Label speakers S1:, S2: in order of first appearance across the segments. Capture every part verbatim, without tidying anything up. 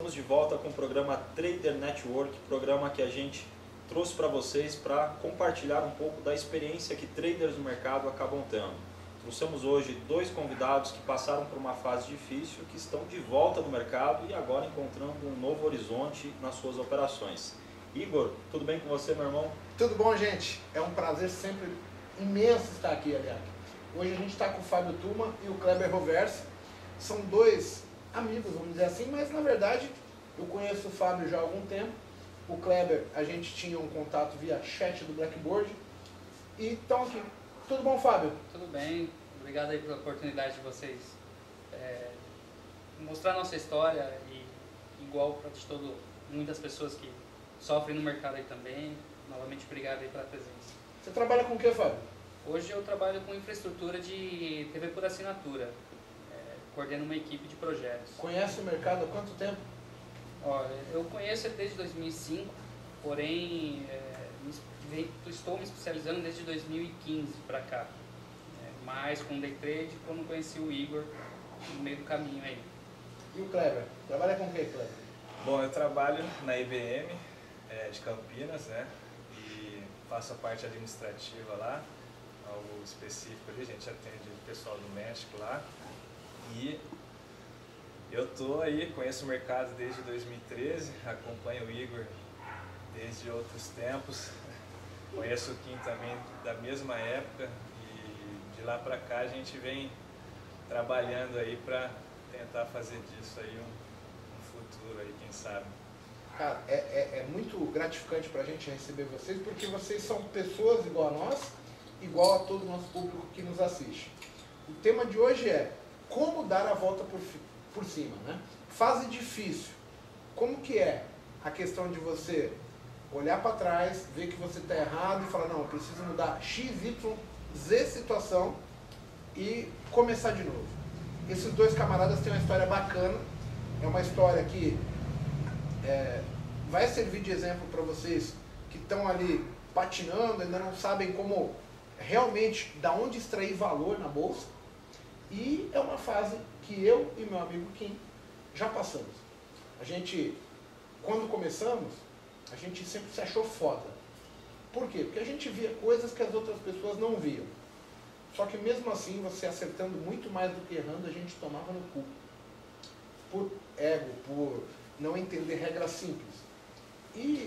S1: Estamos de volta com o programa Trader Network, programa que a gente trouxe para vocês para compartilhar um pouco da experiência que traders no mercado acabam tendo. Trouxemos hoje dois convidados que passaram por uma fase difícil, que estão de volta no mercado e agora encontrando um novo horizonte nas suas operações. Igor, tudo bem com você, meu irmão?
S2: Tudo bom, gente? É um prazer sempre imenso estar aqui, aliás. Hoje a gente está com o Fábio Tuma e o Kleber Roversi. São dois amigos, vamos dizer assim, mas na verdade eu conheço o Fábio já há algum tempo. O Kleber, a gente tinha um contato via chat do Blackboard. E estão aqui. Tudo bom, Fábio?
S3: Tudo bem. Obrigado aí pela oportunidade de vocês é, mostrar nossa história e igual para todo muitas pessoas que sofrem no mercado aí também. Novamente, obrigado aí pela presença.
S2: Você trabalha com o que, Fábio?
S3: Hoje eu trabalho com infraestrutura de T V por assinatura. É, coordeno uma equipe de projetos.
S2: Conhece o mercado há quanto tempo?
S3: Ó, eu conheço ele desde dois mil e cinco, porém é, me, estou me especializando desde dois mil e quinze para cá. É, mais com day trade, quando conheci o Igor no meio do caminho aí.
S2: E o Kleber? Trabalha com o que, Kleber?
S4: Bom, eu trabalho na I B M é, de Campinas, né? E faço a parte administrativa lá, algo específico ali, a gente atende o pessoal do México lá. E eu tô aí, conheço o mercado desde dois mil e treze, acompanho o Igor desde outros tempos, conheço o Kim também da mesma época e de lá pra cá a gente vem trabalhando aí para tentar fazer disso aí um, um futuro aí, quem sabe.
S2: Cara, é, é, é muito gratificante pra gente receber vocês, porque vocês são pessoas igual a nós, igual a todo o nosso público que nos assiste. O tema de hoje é como dar a volta por, por cima, né? Fase difícil. Como que é a questão de você olhar para trás, ver que você está errado e falar, não, eu preciso mudar X, Y, Z situação e começar de novo. Esses dois camaradas têm uma história bacana, é uma história que é, vai servir de exemplo para vocês que estão ali patinando, ainda não sabem como realmente, da onde extrair valor na bolsa. E é uma fase que eu e meu amigo Kim já passamos. A gente, quando começamos, a gente sempre se achou foda. Por quê? Porque a gente via coisas que as outras pessoas não viam. Só que mesmo assim, você acertando muito mais do que errando, a gente tomava no cu. Por ego, por não entender regras simples. E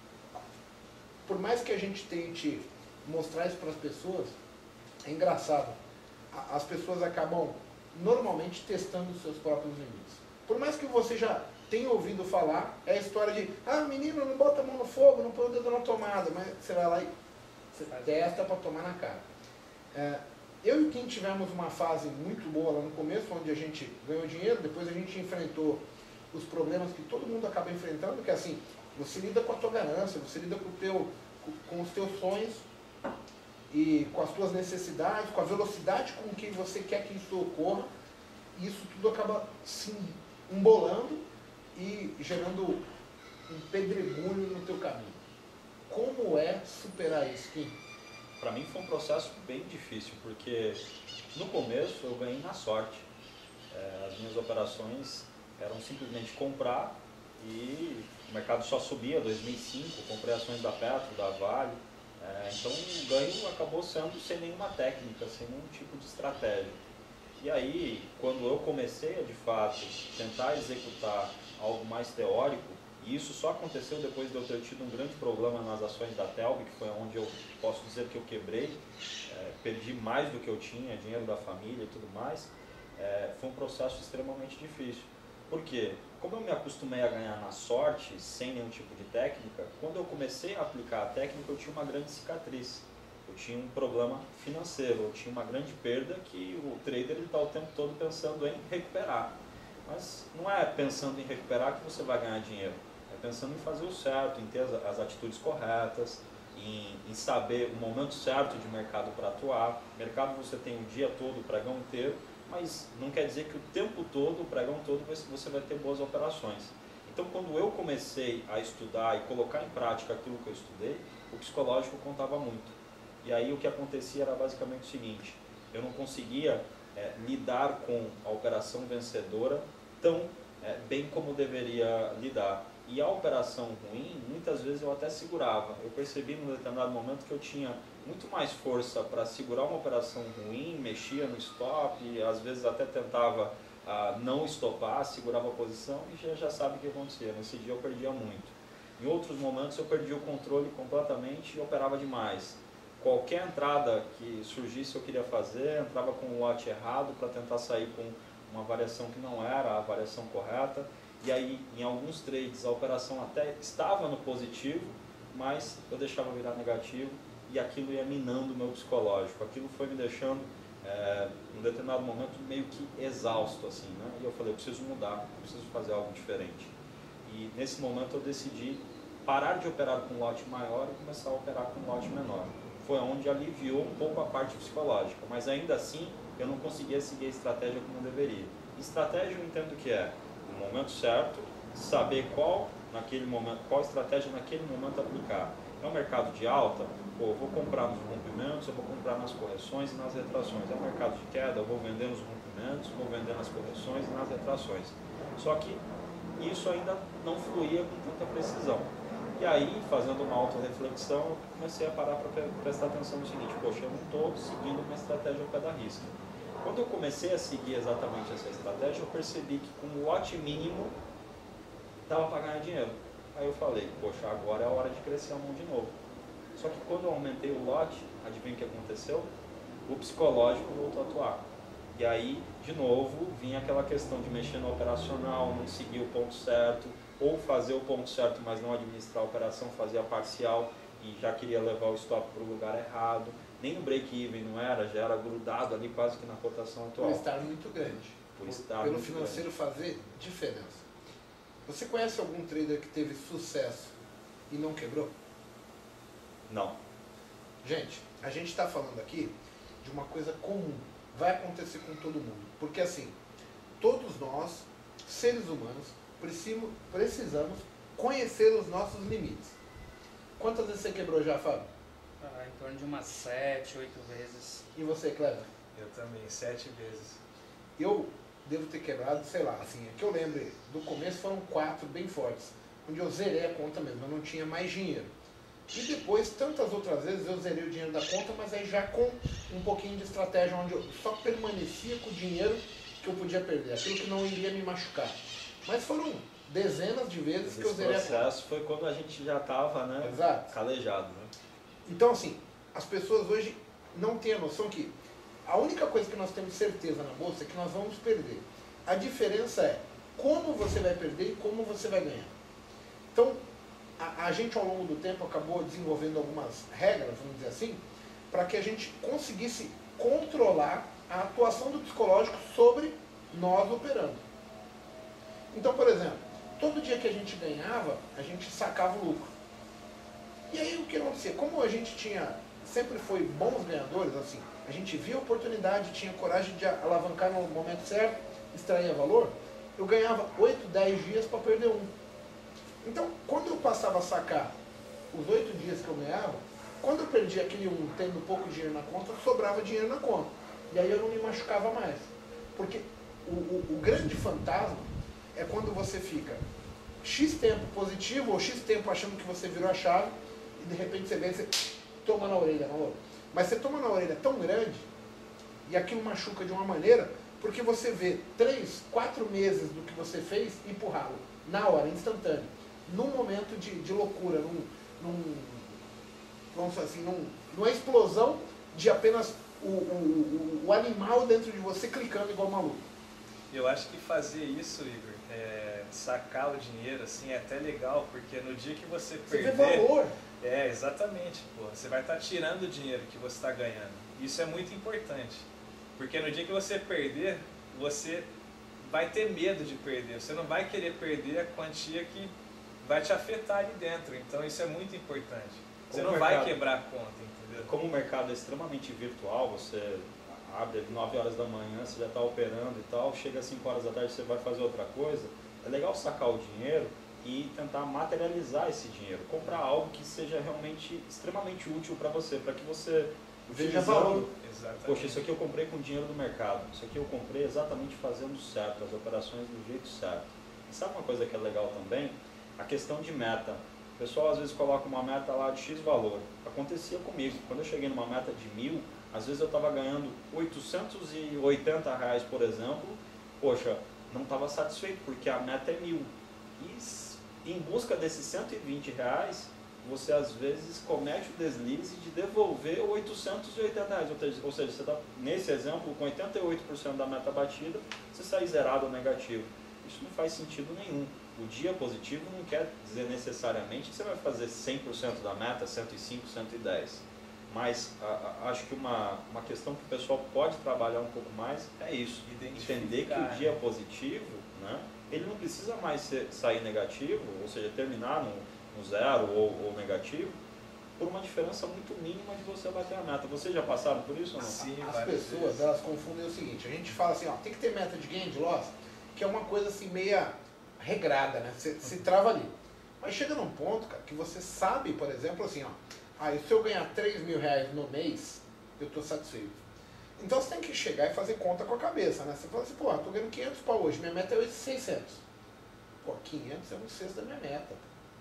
S2: por mais que a gente tente mostrar isso para as pessoas, é engraçado. As pessoas acabam normalmente testando os seus próprios limites. Por mais que você já tenha ouvido falar, é a história de ah, menino, não bota a mão no fogo, não põe o dedo na tomada, mas você vai lá e você testa para tomar na cara. É, eu e o Kim tivemos uma fase muito boa lá no começo, onde a gente ganhou dinheiro, depois a gente enfrentou os problemas que todo mundo acaba enfrentando, que é assim, você lida com a tua ganância, você lida com, o teu, com os teus sonhos, e com as suas necessidades, com a velocidade com que você quer que isso ocorra, e isso tudo acaba se embolando e gerando um pedregulho no teu caminho. Como é superar isso, Kim?
S1: Para mim foi um processo bem difícil, porque no começo eu ganhei na sorte. É, as minhas operações eram simplesmente comprar e o mercado só subia. Em dois mil e cinco, comprei ações da Petro, da Vale. É, então o ganho acabou sendo sem nenhuma técnica, sem nenhum tipo de estratégia. E aí, quando eu comecei a de fato tentar executar algo mais teórico, e isso só aconteceu depois de eu ter tido um grande problema nas ações da Telb, que foi onde eu posso dizer que eu quebrei, é, perdi mais do que eu tinha, dinheiro da família e tudo mais, é, foi um processo extremamente difícil. Por quê? Como eu me acostumei a ganhar na sorte, sem nenhum tipo de técnica, quando eu comecei a aplicar a técnica eu tinha uma grande cicatriz. Eu tinha um problema financeiro, eu tinha uma grande perda que o trader está o tempo todo pensando em recuperar. Mas não é pensando em recuperar que você vai ganhar dinheiro. É pensando em fazer o certo, em ter as, as atitudes corretas, em, em saber o momento certo de mercado para atuar. Mercado você tem o dia todo, o pregão inteiro, mas não quer dizer que o tempo todo, o pregão todo, você vai ter boas operações. Então, quando eu comecei a estudar e colocar em prática aquilo que eu estudei, o psicológico contava muito. E aí o que acontecia era basicamente o seguinte, eu não conseguia é, lidar com a operação vencedora tão é, bem como deveria lidar. E a operação ruim, muitas vezes eu até segurava. Eu percebi num determinado momento que eu tinha muito mais força para segurar uma operação ruim, mexia no stop, e às vezes até tentava ah, não estopar, segurava a posição e já, já sabe o que acontecia. Nesse dia eu perdia muito. Em outros momentos eu perdi o controle completamente e operava demais. Qualquer entrada que surgisse eu queria fazer, entrava com o lote errado para tentar sair com uma variação que não era a variação correta. E aí, em alguns trades, a operação até estava no positivo, mas eu deixava virar negativo e aquilo ia minando o meu psicológico. Aquilo foi me deixando, é, em um determinado momento, meio que exausto, assim, né? E eu falei, eu preciso mudar, eu preciso fazer algo diferente. E nesse momento eu decidi parar de operar com um lote maior e começar a operar com um lote menor. Foi onde aliviou um pouco a parte psicológica, mas ainda assim eu não conseguia seguir a estratégia como deveria. Estratégia eu entendo que é, no momento certo, saber qual, naquele momento, qual estratégia naquele momento aplicar. É um mercado de alta, pô, eu vou comprar nos rompimentos, eu vou comprar nas correções e nas retrações. É um mercado de queda, eu vou vender nos rompimentos, vou vender nas correções e nas retrações. Só que isso ainda não fluía com tanta precisão. E aí, fazendo uma autorreflexão, eu comecei a parar para prestar atenção no seguinte, poxa, eu não estou seguindo uma estratégia ao pé da risca. Quando eu comecei a seguir exatamente essa estratégia, eu percebi que com o lote mínimo dava para ganhar dinheiro. Aí eu falei, poxa, agora é a hora de crescer a mão de novo. Só que quando eu aumentei o lote, adivinha o que aconteceu? O psicológico voltou a atuar. E aí, de novo, vinha aquela questão de mexer no operacional, não seguir o ponto certo, ou fazer o ponto certo, mas não administrar a operação, fazer a parcial e já queria levar o stop para o lugar errado. Nem no break-even não era, já era grudado ali quase que na cotação atual.
S2: Por estar muito grande.
S1: Por estar
S2: Pelo
S1: muito
S2: financeiro
S1: grande.
S2: fazer diferença. Você conhece algum trader que teve sucesso e não quebrou?
S1: Não.
S2: Gente, a gente está falando aqui de uma coisa comum. Vai acontecer com todo mundo. Porque assim, todos nós, seres humanos, precisamos, precisamos conhecer os nossos limites. Quantas vezes você quebrou já, Fábio?
S3: Ah, em torno de umas sete, oito vezes.
S2: E você, Cleber?
S4: Eu também, sete vezes.
S2: Eu devo ter quebrado, sei lá, assim, é que eu lembro, do começo foram quatro bem fortes, onde eu zerei a conta mesmo, eu não tinha mais dinheiro. E depois, tantas outras vezes, eu zerei o dinheiro da conta, mas aí já com um pouquinho de estratégia, onde eu só permanecia com o dinheiro que eu podia perder, aquilo que não iria me machucar. Mas foram dezenas de vezes
S1: Esse
S2: que eu zerei a conta.
S1: processo foi quando a gente já estava, né,
S2: Exato.
S1: calejado. Né?
S2: Então, assim, as pessoas hoje não têm a noção que a única coisa que nós temos certeza na bolsa é que nós vamos perder. A diferença é como você vai perder e como você vai ganhar. Então, a, a gente ao longo do tempo acabou desenvolvendo algumas regras, vamos dizer assim, para que a gente conseguisse controlar a atuação do psicológico sobre nós operando. Então, por exemplo, todo dia que a gente ganhava, a gente sacava o lucro. E aí o que acontecia? Como a gente tinha, sempre foi bons ganhadores, assim, a gente via a oportunidade, tinha coragem de alavancar no momento certo, extrair valor, eu ganhava oito, dez dias para perder um. Então, quando eu passava a sacar os oito dias que eu ganhava, quando eu perdia aquele um, tendo pouco dinheiro na conta, sobrava dinheiro na conta. E aí eu não me machucava mais. Porque o, o, o grande fantasma é quando você fica X tempo positivo ou X tempo achando que você virou a chave e de repente você vê e você toma na orelha, não? Mas você toma na orelha tão grande e aquilo machuca de uma maneira porque você vê três, quatro meses do que você fez ir pro ralo, na hora, instantâneo, num momento de, de loucura, num, num, vamos dizer assim, num, numa explosão de apenas o, o, o, o animal dentro de você clicando igual maluco.
S4: Eu acho que fazer isso, Igor, é, sacar o dinheiro, assim, é até legal, porque no dia que você
S2: Você
S4: perder...
S2: vê valor.
S4: É, exatamente, pô. Você vai estar tirando o dinheiro que você está ganhando. Isso é muito importante. Porque no dia que você perder, você vai ter medo de perder. Você não vai querer perder a quantia que vai te afetar ali dentro. Então isso é muito importante. Você
S1: Como
S4: não
S1: mercado,
S4: vai quebrar a conta, entendeu?
S1: Como o mercado é extremamente virtual, você abre às nove horas da manhã, você já está operando e tal, chega às cinco horas da tarde, você vai fazer outra coisa. É legal sacar o dinheiro e tentar materializar esse dinheiro, comprar algo que seja realmente extremamente útil para você, para que você
S2: Veja
S1: utilizando,
S2: valor.
S4: Exatamente.
S1: poxa, isso aqui eu comprei com dinheiro do mercado, isso aqui eu comprei exatamente fazendo certo, as operações do jeito certo. sabe uma coisa que é legal também? A questão de meta. O pessoal às vezes coloca uma meta lá de X valor. Acontecia comigo. Quando eu cheguei numa meta de mil, às vezes eu estava ganhando oitocentos e oitenta reais, por exemplo. Poxa, não estava satisfeito porque a meta é mil. E em busca desses cento e vinte reais, você às vezes comete o deslize de devolver oitocentos e oitenta reais. Ou seja, você tá, nesse exemplo, com oitenta e oito por cento da meta batida, você sai zerado ou negativo. Isso não faz sentido nenhum. O dia positivo não quer dizer necessariamente que você vai fazer cem por cento da meta, cento e cinco, cento e dez. Mas a, a, acho que uma, uma questão que o pessoal pode trabalhar um pouco mais é isso. Entender que o dia positivo, né, ele não precisa mais ser, sair negativo, ou seja, terminar no, no zero ou, ou negativo, por uma diferença muito mínima de você bater a meta. Vocês já passaram por isso ou não?
S4: Sim,
S2: As pessoas, vezes. elas confundem o seguinte, a gente fala assim, ó, tem que ter meta de gain, de loss, que é uma coisa assim meia regrada, né? Você se trava ali. Mas chega num ponto, cara, que você sabe, por exemplo, assim, ó, ah, e se eu ganhar três mil reais no mês, eu estou satisfeito. Então você tem que chegar e fazer conta com a cabeça, né? Você fala assim, pô, eu tô ganhando quinhentos pau hoje, minha meta é seiscentos. Pô, quinhentos é um sexto da minha meta.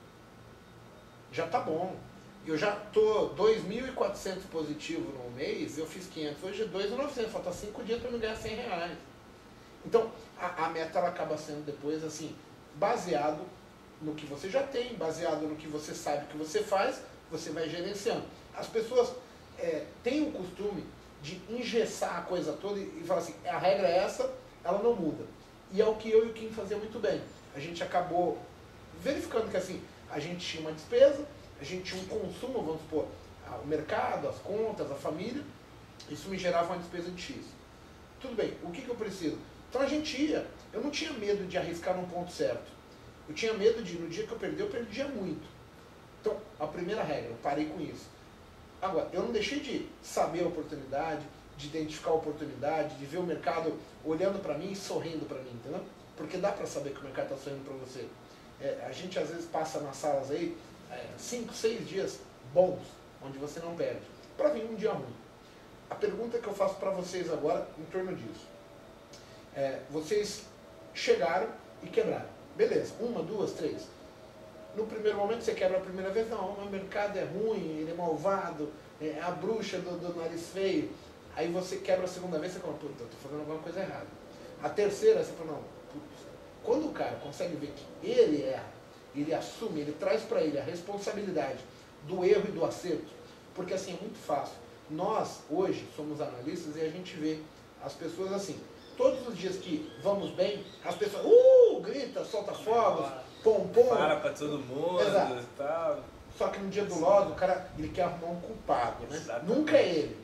S2: Já tá bom. Eu já tô dois mil e quatrocentos positivo no mês, eu fiz quinhentos, hoje é dois mil e novecentos, falta cinco dias para eu ganhar cem reais. Então, a, a meta ela acaba sendo depois, assim, baseado no que você já tem, baseado no que você sabe que você faz, você vai gerenciando. As pessoas é, têm o costume de engessar a coisa toda e, e falar assim, a regra é essa, ela não muda. E é o que eu e o Kim fazia muito bem. A gente acabou verificando que assim, a gente tinha uma despesa, a gente tinha um consumo, vamos supor, o mercado, as contas, a família, isso me gerava uma despesa de X. Tudo bem, o que, que eu preciso? Então a gente ia, eu não tinha medo de arriscar num ponto certo. Eu tinha medo de, no dia que eu perdi, eu perdia muito. Então, a primeira regra, eu parei com isso. Agora, eu não deixei de saber a oportunidade, de identificar a oportunidade, de ver o mercado olhando para mim e sorrindo para mim, entendeu? Porque dá para saber que o mercado está sorrindo para você. É, a gente às vezes passa nas salas aí, é, cinco, seis dias bons, onde você não perde, para vir um dia ruim. A pergunta que eu faço para vocês agora, em torno disso, é, vocês chegaram e quebraram. Beleza, uma, duas, três. No primeiro momento você quebra a primeira vez, não, o mercado é ruim, ele é malvado, é a bruxa do, do nariz feio. Aí você quebra a segunda vez, você fala, puta, eu tô fazendo alguma coisa errada. A terceira, você fala, não, putz. Quando o cara consegue ver que ele erra, ele assume, ele traz para ele a responsabilidade do erro e do acerto, porque assim, é muito fácil. Nós, hoje, somos analistas e a gente vê as pessoas assim, todos os dias que vamos bem, as pessoas, uh, grita, solta fogos, pom, pom.
S4: Para pra todo mundo.
S2: Exato.
S4: E tal.
S2: Só que no dia do loss, o cara, ele quer arrumar um culpado, né?
S4: Exatamente.
S2: Nunca é ele.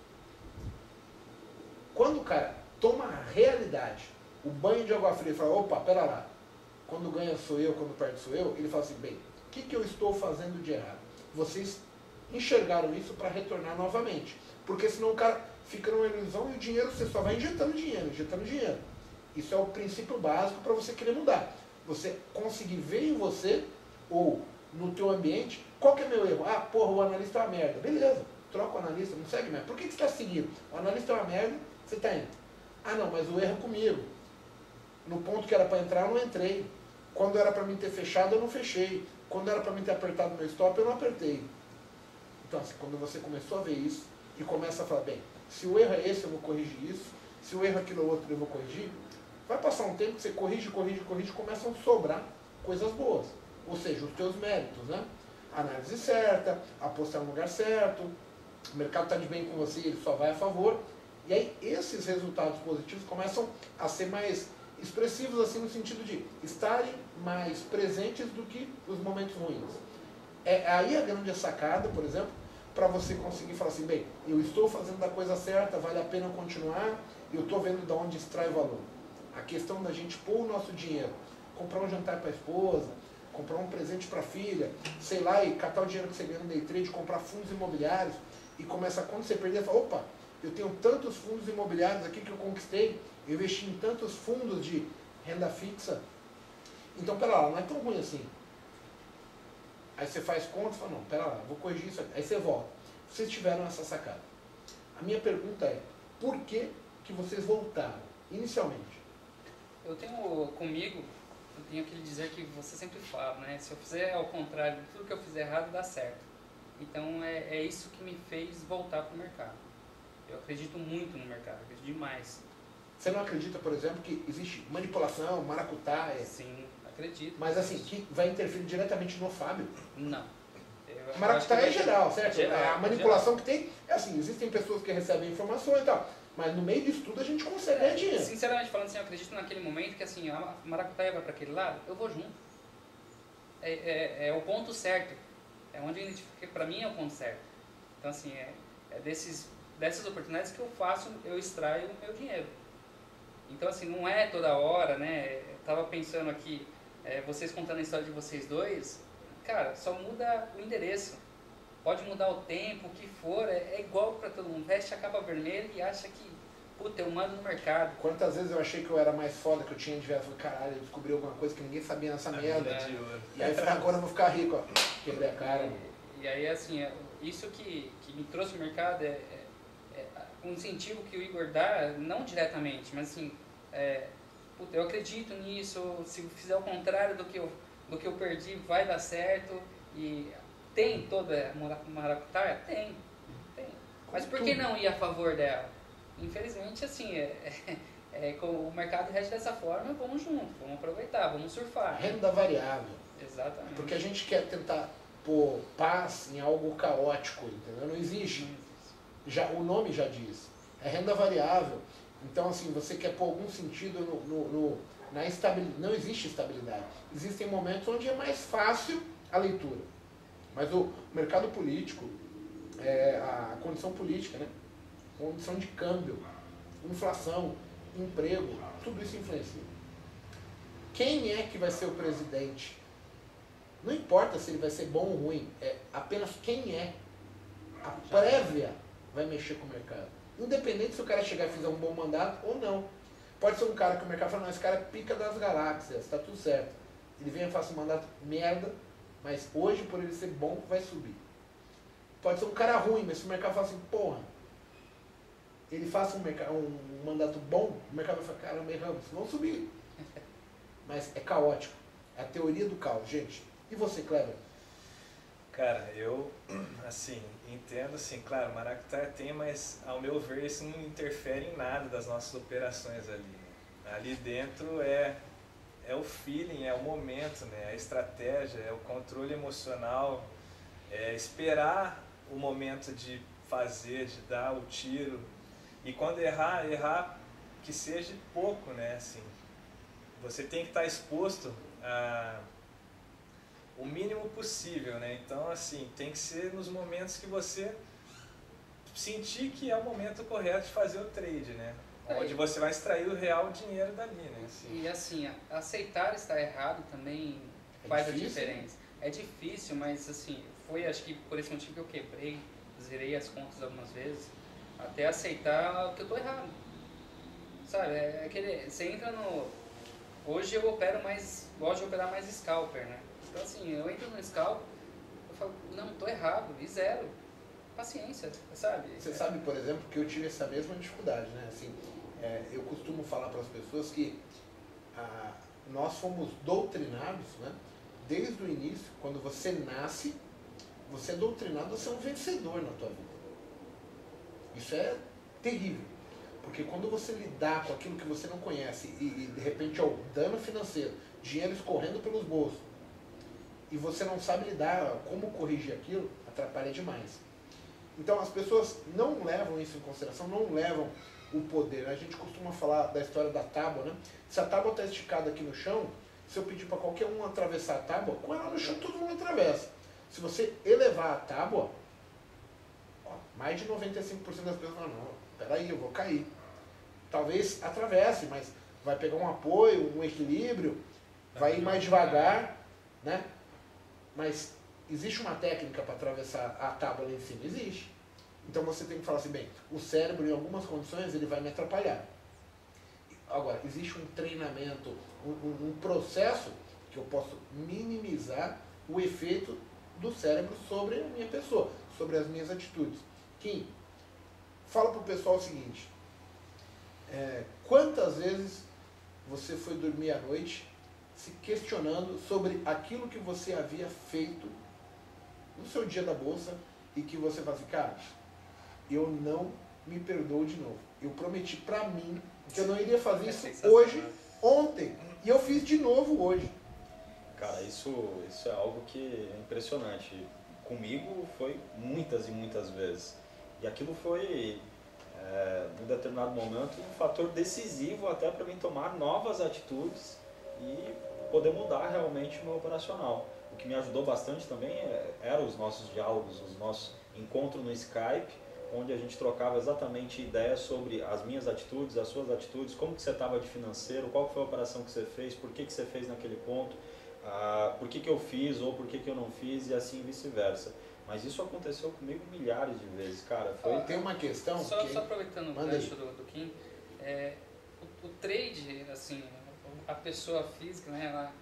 S2: Quando o cara toma a realidade, o banho de água fria, e fala, opa, pera lá, quando ganha sou eu, quando perde sou eu, ele fala assim, bem, o que, que eu estou fazendo de errado? Vocês enxergaram isso para retornar novamente. Porque senão o cara fica numa ilusão e o dinheiro, você só vai injetando dinheiro, injetando dinheiro. Isso é o princípio básico para você querer mudar. Você conseguir ver em você, ou no teu ambiente, qual que é meu erro? Ah, porra, o analista é uma merda. Beleza, troca o analista, não segue mais. Por que, que você está seguindo? O analista é uma merda, você está indo. Ah não, mas o erro é comigo. No ponto que era para entrar, eu não entrei. Quando era para mim ter fechado, eu não fechei. Quando era para mim ter apertado meu stop, eu não apertei. Então, assim, quando você começou a ver isso e começa a falar, bem, se o erro é esse, eu vou corrigir isso. Se o erro é aquilo outro, eu vou corrigir. Vai passar um tempo que você corrige, corrige, corrige, e começam a sobrar coisas boas. Ou seja, os teus méritos, né? Análise certa, apostar no lugar certo, o mercado está de bem com você, ele só vai a favor. E aí, esses resultados positivos começam a ser mais expressivos, assim, no sentido de estarem mais presentes do que os momentos ruins. É aí a grande sacada, por exemplo, para você conseguir falar assim, bem, eu estou fazendo da coisa certa, vale a pena continuar, eu estou vendo de onde extrai valor. A questão da gente pôr o nosso dinheiro, comprar um jantar para a esposa, comprar um presente para a filha, sei lá, e catar o dinheiro que você ganha no day trade, comprar fundos imobiliários, e começa, quando você perder, fala, opa, eu tenho tantos fundos imobiliários aqui que eu conquistei, eu investi em tantos fundos de renda fixa, então, pera lá, não é tão ruim assim. Aí você faz conta e fala, não, pera lá, vou corrigir isso aqui. Aí você volta. Vocês tiveram essa sacada. A minha pergunta é, por que que vocês voltaram, inicialmente?
S3: Eu tenho comigo eu tenho aquele dizer que você sempre fala, né? Se eu fizer ao contrário de tudo que eu fizer errado, dá certo. Então é, é isso que me fez voltar para o mercado. Eu acredito muito no mercado, acredito demais.
S2: Você não acredita, por exemplo, que existe manipulação, maracutaia?
S3: Sim, acredito.
S2: Mas assim, que vai interferir diretamente no Fábio?
S3: Não. Eu
S2: Maracutaia é geral, certo?
S3: Geral,
S2: a manipulação
S3: geral.
S2: que tem, é assim, existem pessoas que recebem informações e tal, mas no meio disso tudo a gente consegue ganhar dinheiro.
S3: Sinceramente falando, assim, eu acredito naquele momento que assim, a maracutaia vai para aquele lado, eu vou junto. É, é, é o ponto certo. É onde eu identifiquei, para mim é o ponto certo. Então assim, é, é desses, dessas oportunidades que eu faço, eu extraio o meu dinheiro. Então assim, não é toda hora, né? Eu tava pensando aqui, é, vocês contando a história de vocês dois, cara, só muda o endereço. Pode mudar o tempo, o que for, é, é igual para todo mundo. Veste a capa vermelha e acha que, puta, eu mando no mercado.
S2: Quantas vezes eu achei que eu era mais foda, que eu tinha de ver, falei, caralho, eu descobri alguma coisa que ninguém sabia nessa merda. E aí eu falei, agora eu vou ficar rico, ó. Quebrei a cara.
S3: E, e aí, assim, é, isso que, que me trouxe o mercado é, é, é um incentivo que o Igor dá, não diretamente, mas assim, é, puta, eu acredito nisso, se fizer o contrário do que eu, do que eu perdi, vai dar certo. E tem toda a maracutaia? Tem, tem. Mas por que não ir a favor dela? Infelizmente, assim, é, é, é, o mercado rege dessa forma, vamos junto, vamos aproveitar, vamos surfar.
S2: Renda variável.
S3: Exatamente.
S2: Porque a gente quer tentar pôr paz em algo caótico, entendeu? Não existe. Já, o nome já diz. É renda variável. Então, assim, você quer pôr algum sentido no, no, no, na estabilidade. Não existe estabilidade. Existem momentos onde é mais fácil a leitura. Mas o mercado político, é, a condição política, né? Condição de câmbio, inflação, emprego, tudo isso influencia. Quem é que vai ser o presidente? Não importa se ele vai ser bom ou ruim, é apenas quem é. A prévia vai mexer com o mercado. Independente se o cara chegar e fizer um bom mandato ou não. Pode ser um cara que o mercado fala, não, esse cara é pica das galáxias, tá tudo certo. Ele vem e faz um mandato merda, mas hoje, por ele ser bom, vai subir. Pode ser um cara ruim, mas se o mercado fala assim, porra, ele faça um, um mandato bom, o mercado vai falar, caramba, erramos, vão subir. Mas é caótico. É a teoria do caos, gente. E você, Kleber?
S4: Cara, eu, assim, entendo, assim, claro, maracutaia tem, mas ao meu ver isso não interfere em nada das nossas operações ali. Ali dentro é, é o feeling, é o momento, né? É a estratégia, é o controle emocional, é esperar o momento de fazer, de dar o tiro. E quando errar, errar que seja pouco, né? Assim, você tem que estar exposto a o mínimo possível, né? Então, assim, tem que ser nos momentos que você sentir que é o momento correto de fazer o trade, né? Onde você vai extrair o real dinheiro dali, né?
S3: Assim. E assim, aceitar estar errado também
S2: é
S3: faz
S2: difícil,
S3: a diferença. É difícil, mas assim, foi acho que por esse motivo que eu quebrei, zerei as contas algumas vezes, até aceitar que eu tô errado. Sabe, é aquele, você entra no... Hoje eu opero mais, gosto de operar mais scalper, né? Então assim, eu entro no scalp, eu falo, não, tô errado, e zero. Paciência, sabe?
S2: Você é. sabe, por exemplo, que eu tive essa mesma dificuldade, né? Assim, é, eu costumo falar para as pessoas que ah, nós fomos doutrinados, né? Desde o início, quando você nasce, você é doutrinado a ser um vencedor na tua vida. Isso é terrível. Porque quando você lidar com aquilo que você não conhece e, e de repente é o dano financeiro, dinheiro escorrendo pelos bolsos, e você não sabe lidar, como corrigir aquilo, atrapalha demais. Então as pessoas não levam isso em consideração, não levam o poder. A gente costuma falar da história da tábua, né? Se a tábua está esticada aqui no chão, se eu pedir para qualquer um atravessar a tábua, com ela no chão todo mundo atravessa. Se você elevar a tábua, ó, mais de noventa e cinco por cento das pessoas falam, não, peraí, eu vou cair. Talvez atravesse, mas vai pegar um apoio, um equilíbrio, vai ir mais devagar, né? Mas existe uma técnica para atravessar a tábua lá em cima? Existe. Então você tem que falar assim, bem, o cérebro em algumas condições ele vai me atrapalhar. Agora, existe um treinamento, um, um, um processo que eu posso minimizar o efeito do cérebro sobre a minha pessoa, sobre as minhas atitudes. Kim, fala para o pessoal o seguinte, é, quantas vezes você foi dormir à noite se questionando sobre aquilo que você havia feito no seu dia da bolsa e que você fala assim, cara, eu não me perdoo de novo. Eu prometi pra mim que eu não iria fazer isso hoje, ontem, e eu fiz de novo hoje.
S1: Cara, isso, isso é algo que é impressionante. Comigo foi muitas e muitas vezes. E aquilo foi, é, num determinado momento, um fator decisivo até para mim tomar novas atitudes e poder mudar realmente o meu operacional. O que me ajudou bastante também é, eram os nossos diálogos, os nossos encontros no Skype, onde a gente trocava exatamente ideias sobre as minhas atitudes, as suas atitudes, como que você estava de financeiro, qual foi a operação que você fez, por que, que você fez naquele ponto. Ah, por que, que eu fiz ou por que, que eu não fiz e assim vice-versa. Mas isso aconteceu comigo milhares de vezes, cara. Foi...
S2: Tem uma questão
S3: Só,
S2: que...
S3: só aproveitando o gancho do, do Kim, é, o, o trade, assim, a pessoa física, né, ela,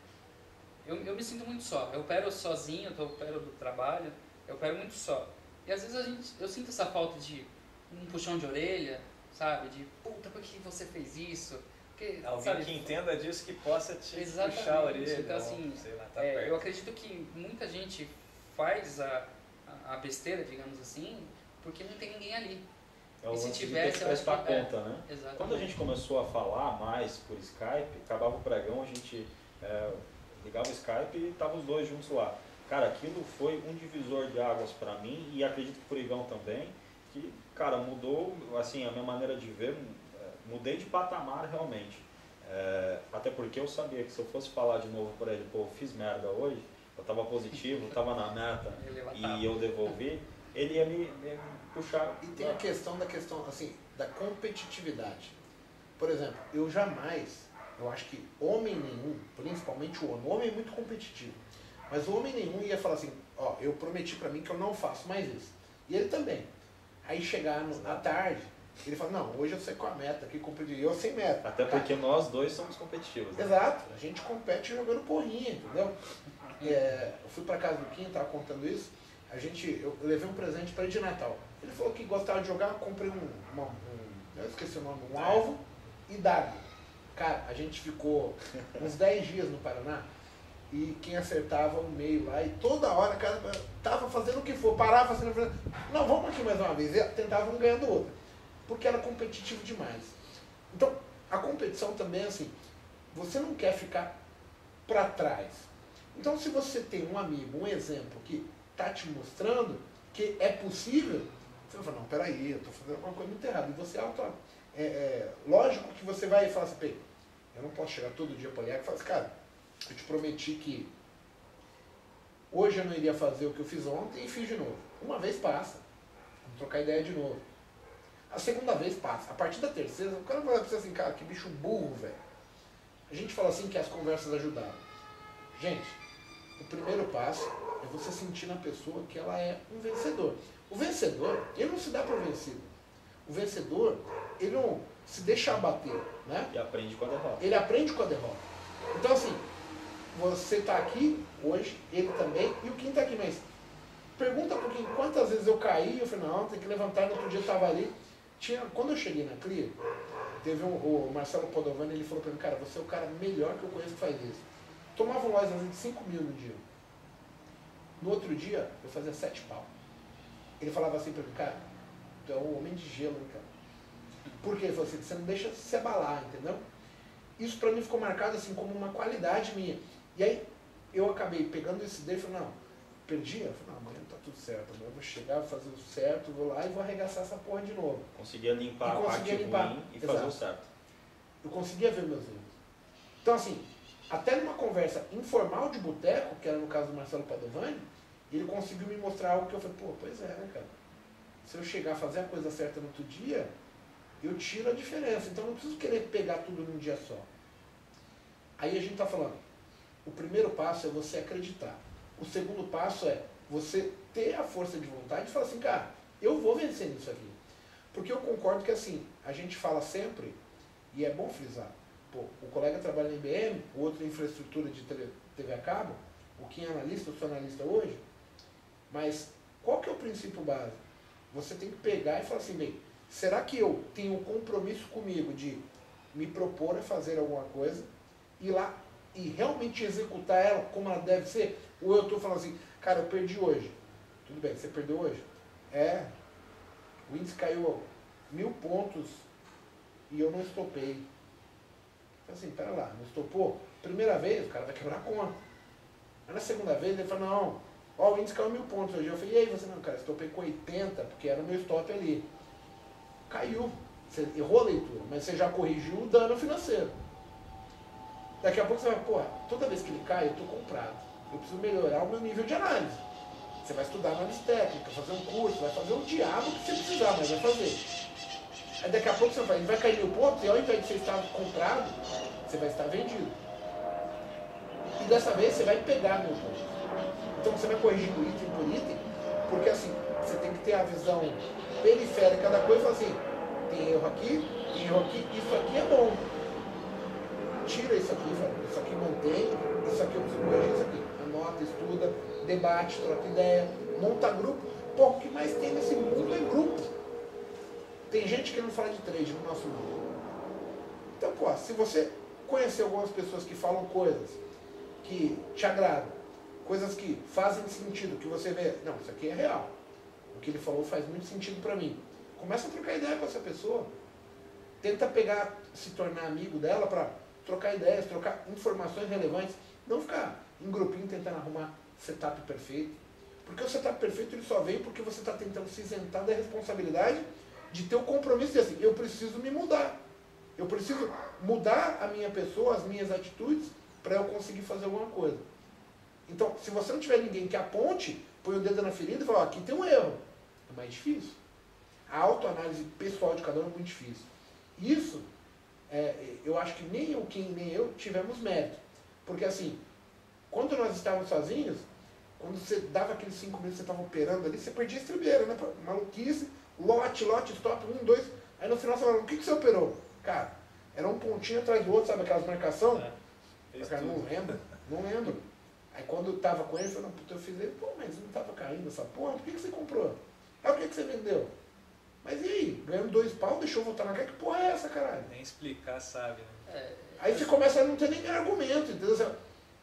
S3: eu, eu me sinto muito só. Eu opero sozinho, eu opero do trabalho, eu opero muito só. E às vezes a gente, eu sinto essa falta de um puxão de orelha, sabe? De, puta, por que você fez isso? Porque,
S4: alguém
S3: sabe,
S4: que entenda disso, que possa te
S3: exatamente,
S4: puxar a orelha.
S3: então, assim,
S4: sei lá, tá
S3: é,
S4: perto.
S3: eu acredito que muita gente faz a, a besteira, digamos assim, porque não tem ninguém ali.
S1: É,
S3: e se
S1: tem
S3: tivesse,
S1: que
S3: eu acho
S1: prestar
S3: que,
S1: conta,
S3: é,
S1: né?
S3: exatamente.
S1: Quando a gente começou a falar mais por Skype, acabava o pregão, a gente é, ligava o Skype e estavam os dois juntos lá. Cara, aquilo foi um divisor de águas para mim e acredito que pro Igão também, que, cara, mudou, assim, a minha maneira de ver, mudei de patamar realmente. É, até porque eu sabia que se eu fosse falar de novo para ele, pô, fiz merda hoje, eu estava positivo, estava na meta e eu devolvi, ele ia me, me puxar.
S2: E tem a questão da questão, assim, da competitividade. Por exemplo, eu jamais, eu acho que homem nenhum, principalmente o homem, o homem é muito competitivo, mas o homem nenhum ia falar assim, ó, eu prometi para mim que eu não faço mais isso. E ele também. Aí chegar no, à tarde, ele fala, não, hoje eu sei qual a meta, que cumprir, eu sem meta.
S1: Até porque tá. Nós dois somos competitivos. Né?
S2: Exato, a gente compete jogando porrinha, entendeu? É, eu fui pra casa do Kim, tava contando isso, a gente, eu levei um presente para ele de Natal. Ele falou que gostava de jogar, comprei um, uma, um eu esqueci o nome, um alvo e dado. Cara, a gente ficou uns dez dias no Paraná e quem acertava o meio lá, e toda hora, cara, tava fazendo o que for, parava fazendo, fazendo não, vamos aqui mais uma vez, e tentava um ganhando o outro. Porque era competitivo demais. Então, a competição também é assim, você não quer ficar para trás. Então, se você tem um amigo, um exemplo que está te mostrando que é possível, você vai falar, não, peraí, eu estou fazendo alguma coisa muito errada. E você, auto, é, é, lógico que você vai falar assim, Pê, eu não posso chegar todo dia para olhar e falar assim, cara, eu te prometi que hoje eu não iria fazer o que eu fiz ontem e fiz de novo. Uma vez passa, vamos trocar ideia de novo. A segunda vez passa. A partir da terceira, o cara vai pensar assim, cara, que bicho burro, velho. A gente fala assim que as conversas ajudaram. Gente, o primeiro passo é você sentir na pessoa que ela é um vencedor. O vencedor, ele não se dá por vencido. O vencedor, ele não se deixa abater, né?
S1: E aprende com a derrota.
S2: Ele aprende com a derrota. Então, assim, você está aqui hoje, ele também, e o Kim está aqui, mas pergunta por quem, quantas vezes eu caí, eu falei, não, tem que levantar, no outro dia eu estava ali. Tinha, quando eu cheguei na Clear, teve um, o Marcelo Padovani, ele falou para mim, cara, você é o cara melhor que eu conheço que faz isso. Tomava um loja de cinco mil no dia. No outro dia, eu fazia sete pau. Ele falava assim para mim, cara, tu é um homem de gelo, hein, cara. Por quê? Ele falou assim, você não deixa se abalar, entendeu? Isso para mim ficou marcado assim como uma qualidade minha. E aí, eu acabei pegando esse dele e falei, não, perdi? Eu falei, não, amanhã tá tudo certo, amanhã eu vou chegar, vou fazer o certo, vou lá e vou arregaçar essa porra de novo.
S1: Conseguia limpar
S2: E
S1: a parte
S2: limpar.
S1: ruim e
S2: Exato.
S1: fazer o certo.
S2: Eu conseguia ver meus erros. Então, assim, até numa conversa informal de boteco, que era no caso do Marcelo Padovani, ele conseguiu me mostrar algo que eu falei, pô, pois é, né, cara? Se eu chegar a fazer a coisa certa no outro dia, eu tiro a diferença. Então, eu não preciso querer pegar tudo num dia só. Aí a gente está falando, o primeiro passo é você acreditar. O segundo passo é você ter a força de vontade e falar assim, cara, eu vou vencer nisso aqui. Porque eu concordo que assim, a gente fala sempre, e é bom frisar, pô, o colega trabalha na I B M, o outro em infraestrutura de T V a cabo, o Kim é analista, eu sou analista hoje, mas qual que é o princípio básico? Você tem que pegar e falar assim, bem, será que eu tenho um compromisso comigo de me propor a fazer alguma coisa, ir lá e realmente executar ela como ela deve ser, ou eu estou falando assim, cara, eu perdi hoje. Tudo bem, você perdeu hoje? É, o índice caiu mil pontos e eu não estopei. Assim, pera lá, não estopou? Primeira vez, o cara vai quebrar a conta. Mas na segunda vez ele fala, não, ó, o índice caiu mil pontos hoje. Eu falei, e aí você, não, cara, estopei com oitenta, porque era o meu stop ali. Caiu. Você errou a leitura, mas você já corrigiu o dano financeiro. Daqui a pouco você vai, porra, toda vez que ele cai, eu estou comprado. Eu preciso melhorar o meu nível de análise. Você vai estudar análise técnica, fazer um curso, vai fazer o diabo que você precisar, mas vai fazer. Aí daqui a pouco você vai, ele vai cair mil pontos e ao invés de você estar comprado, você vai estar vendido. E dessa vez você vai pegar mil pontos. Então você vai corrigindo item por item, porque assim, você tem que ter a visão periférica da coisa e falar assim, tem erro aqui, tem erro aqui, isso aqui é bom. Tira isso aqui, velho. Isso aqui mantém, isso aqui eu preciso corrigir, isso aqui. Anota, estuda, debate, troca ideia, monta grupo. Pô, o que mais tem nesse mundo é grupo. Tem gente que não fala de trade no nosso mundo. Então, pô, se você conhecer algumas pessoas que falam coisas que te agradam, coisas que fazem sentido, que você vê, não, isso aqui é real. O que ele falou faz muito sentido pra mim. Começa a trocar ideia com essa pessoa. Tenta pegar, se tornar amigo dela para trocar ideias, trocar informações relevantes. Não ficar em grupinho tentando arrumar setup perfeito. Porque o setup perfeito ele só vem porque você está tentando se isentar da responsabilidade de ter o compromisso de assim, eu preciso me mudar. Eu preciso mudar a minha pessoa, as minhas atitudes, para eu conseguir fazer alguma coisa. Então, se você não tiver ninguém que aponte, põe o dedo na ferida e fala, ó, aqui tem um erro. É mais difícil. A autoanálise pessoal de cada um é muito difícil. Isso, é, eu acho que nem o Kim nem eu tivemos mérito. Porque assim, quando nós estávamos sozinhos, quando você dava aqueles cinco minutos que você estava operando ali, você perdia a estribeira, né? Maluquice, lote, lote, stop, um, dois. Aí no final você falava, o que, que você operou? Cara, era um pontinho atrás do outro, sabe aquelas marcações? É, cara, não lembro, não lembro. Aí quando eu tava com ele, eu falei, não, puta, eu fiz ele, pô, mas não tava caindo essa porra, por que, que você comprou? Ah, por que, que você vendeu? Mas e aí? Ganhando dois pau, deixou voltar na cara, que porra é essa, caralho?
S4: Nem explicar, sabe? Né?
S3: É,
S2: Aí você começa a não ter nem argumento, entendeu? Você,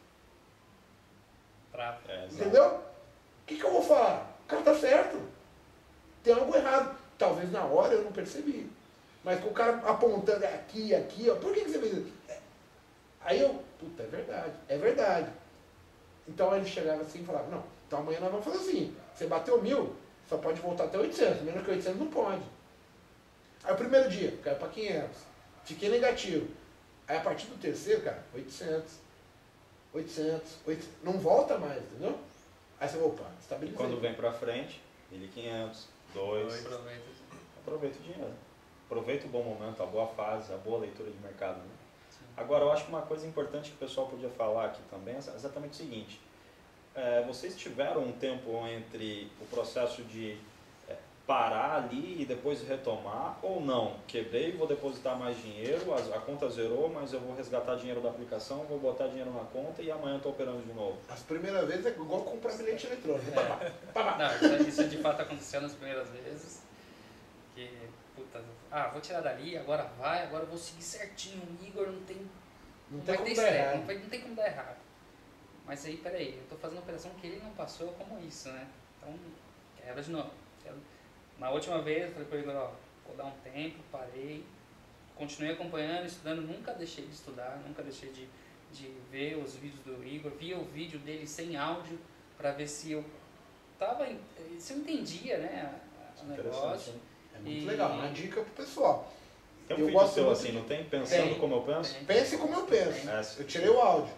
S3: Trava.
S1: É, exato.
S2: entendeu? O que, que eu vou falar? O cara tá certo. Tem algo errado. Talvez na hora eu não percebi. Mas com o cara apontando é aqui, aqui, ó, por que, que você fez isso? É. Aí eu, puta, é verdade, é verdade. Então ele chegava assim e falava, não, então amanhã nós vamos fazer assim. Você bateu mil, só pode voltar até oitocentos, menos que oitocentos não pode. Aí o primeiro dia, caiu para quinhentos, fiquei negativo. Aí a partir do terceiro, cara, oitocentos, oitocentos, oitocentos, não volta mais, entendeu? Aí você, opa, estabilizei.
S1: Quando vem pra frente, mil e quinhentos, dois,
S3: Aproveita.
S1: aproveita o dinheiro. Aproveita o bom momento, a boa fase, a boa leitura de mercado. Né? Agora, eu acho que uma coisa importante que o pessoal podia falar aqui também é exatamente o seguinte. É, vocês tiveram um tempo entre o processo de é, parar ali e depois retomar, ou não? Quebrei, vou depositar mais dinheiro, a, a conta zerou, mas eu vou resgatar dinheiro da aplicação, vou botar dinheiro na conta e amanhã estou operando de novo.
S2: As primeiras vezes é igual comprar bilhete eletrônico.
S3: É.
S2: Pá, pá, pá.
S3: Não, isso, isso de fato aconteceu nas primeiras vezes. Que, puta, ah, vou tirar dali, agora vai, agora eu vou seguir certinho. O Igor não tem.
S2: Não
S3: Não
S2: tem
S3: vai
S2: como
S3: ter
S2: dar
S3: estresse,
S2: errado.
S3: não, vai- não tem como dar errado. Mas aí, peraí, eu tô fazendo uma operação que ele não passou como isso, né? Então, quebra de novo. Quebra. Na última vez, eu falei pra ele, ó, vou dar um tempo, parei, continuei acompanhando, estudando, nunca deixei de estudar, nunca deixei de, de ver os vídeos do Igor, via o vídeo dele sem áudio, pra ver se eu tava, em- se eu entendia, né, a- o negócio.
S1: hein?
S2: É muito
S3: E-
S2: legal, uma dica pro pessoal.
S1: Tem um
S2: Eu
S1: vídeo
S2: gosto
S1: seu
S2: muito
S1: assim,
S2: de-
S1: não tem? Pensando
S3: Tem.
S1: como eu penso?
S3: Tem.
S2: Pense como eu penso.
S1: É,
S2: Eu tirei o áudio.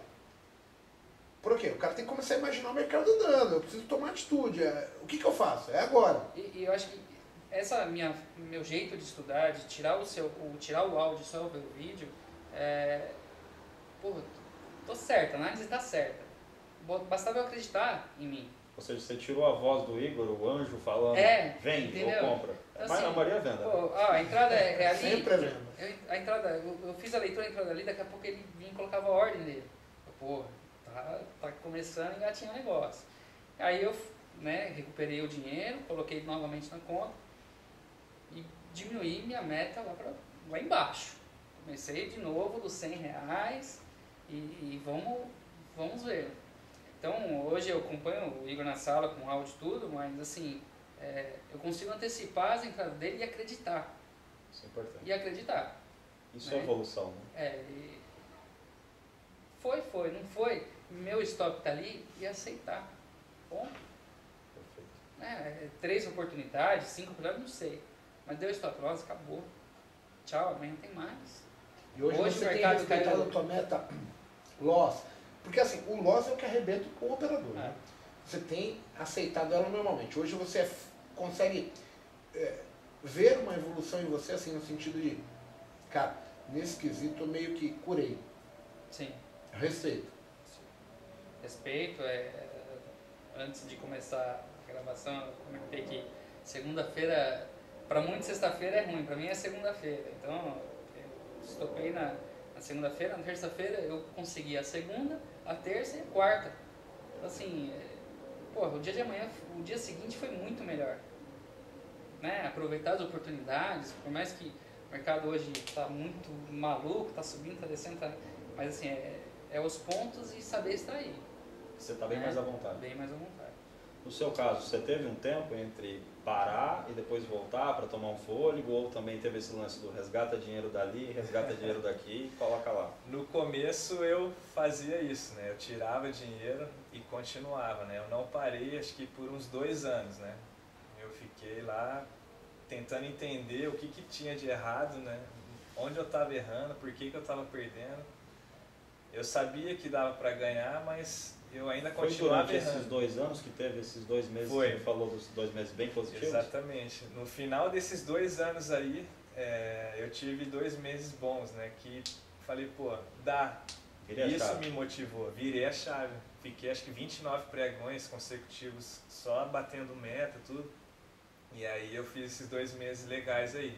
S2: Por quê? O cara tem que começar a imaginar o mercado andando. Eu preciso tomar atitude. É, o que, que eu faço? É agora.
S3: E, e eu acho que essa minha meu jeito de estudar, de tirar o seu, o, tirar o áudio e só ver o vídeo, é, pô, tô certa, a análise tá certa. Bo- Bastava eu acreditar em mim.
S1: Ou seja, você tirou a voz do Igor, o anjo falando,
S3: É,
S1: vende
S3: entendeu?
S1: ou compra.
S3: Então,
S1: Mas
S3: assim,
S1: a Maria venda.
S3: Pô, ó, a entrada é, é ali.
S2: Sempre é venda.
S3: Eu, a entrada, eu, eu fiz a leitura, a entrada ali, daqui a pouco ele vinha e colocava a ordem dele. Eu, Pô, tá, tá começando a engatinhar o negócio. Aí eu, né, recuperei o dinheiro, coloquei novamente na conta e diminuí minha meta lá, pra, lá embaixo. Comecei de novo dos cem reais e, e vamos, vamos ver. Então, hoje eu acompanho o Igor na sala com áudio e tudo, mas assim, é, eu consigo antecipar as entradas dele e acreditar.
S1: Isso é importante.
S3: E acreditar.
S1: Isso
S3: né?
S1: é evolução, né?
S3: É, e foi, foi, não foi, meu stop está ali e aceitar. Bom,
S1: Perfeito.
S3: né? Três oportunidades, cinco oportunidades, não sei. Mas deu stop loss, acabou. Tchau, amanhã tem mais.
S2: E hoje,
S3: Hoje
S2: você
S3: o
S2: tem
S3: mercado
S2: respeitado
S3: caiu-
S2: a tua meta loss. Porque assim, o loss é o que arrebenta o operador. Né?
S3: É.
S2: Você tem aceitado ela normalmente. Hoje você é, consegue é, ver uma evolução em você, assim, no sentido de, cara, nesse quesito eu meio que curei.
S3: Sim.
S2: Respeito.
S3: Respeito, é, antes de começar a gravação, eu comentei que segunda-feira, para muitos sexta-feira é ruim, para mim é segunda-feira. Então, eu estopei na, na segunda-feira, na terça-feira eu consegui a segunda, a terça e a quarta. Então, assim, é, porra, o dia de amanhã, o dia seguinte foi muito melhor. Né? Aproveitar as oportunidades, por mais que o mercado hoje está muito maluco, está subindo, está descendo, tá, mas assim, é, é os pontos e saber extrair.
S1: Você está bem
S3: né?
S1: mais à vontade.
S3: Bem mais à vontade.
S1: No seu caso, você teve um tempo entre parar e depois voltar para tomar um fôlego, ou também teve esse lance do resgata dinheiro dali, resgata dinheiro daqui e coloca lá?
S4: No começo eu fazia isso, né? Eu tirava dinheiro e continuava, né? Eu não parei, acho que por uns dois anos, né? Eu fiquei lá tentando entender o que, que tinha de errado, né? Onde eu estava errando, por que, que eu estava perdendo. Eu sabia que dava para ganhar, mas eu ainda
S1: Foi
S4: continuava
S1: durante
S4: errando.
S1: esses dois anos que teve esses dois meses
S4: Foi.
S1: que você falou dos dois meses bem positivos?
S4: Exatamente. No final desses dois anos aí, é, eu tive dois meses bons, né? Que falei, pô, dá.
S1: Virei a
S4: Isso
S1: chave.
S4: me motivou. Virei a chave. Fiquei acho que vinte e nove pregões consecutivos só batendo meta, tudo. E aí eu fiz esses dois meses legais aí.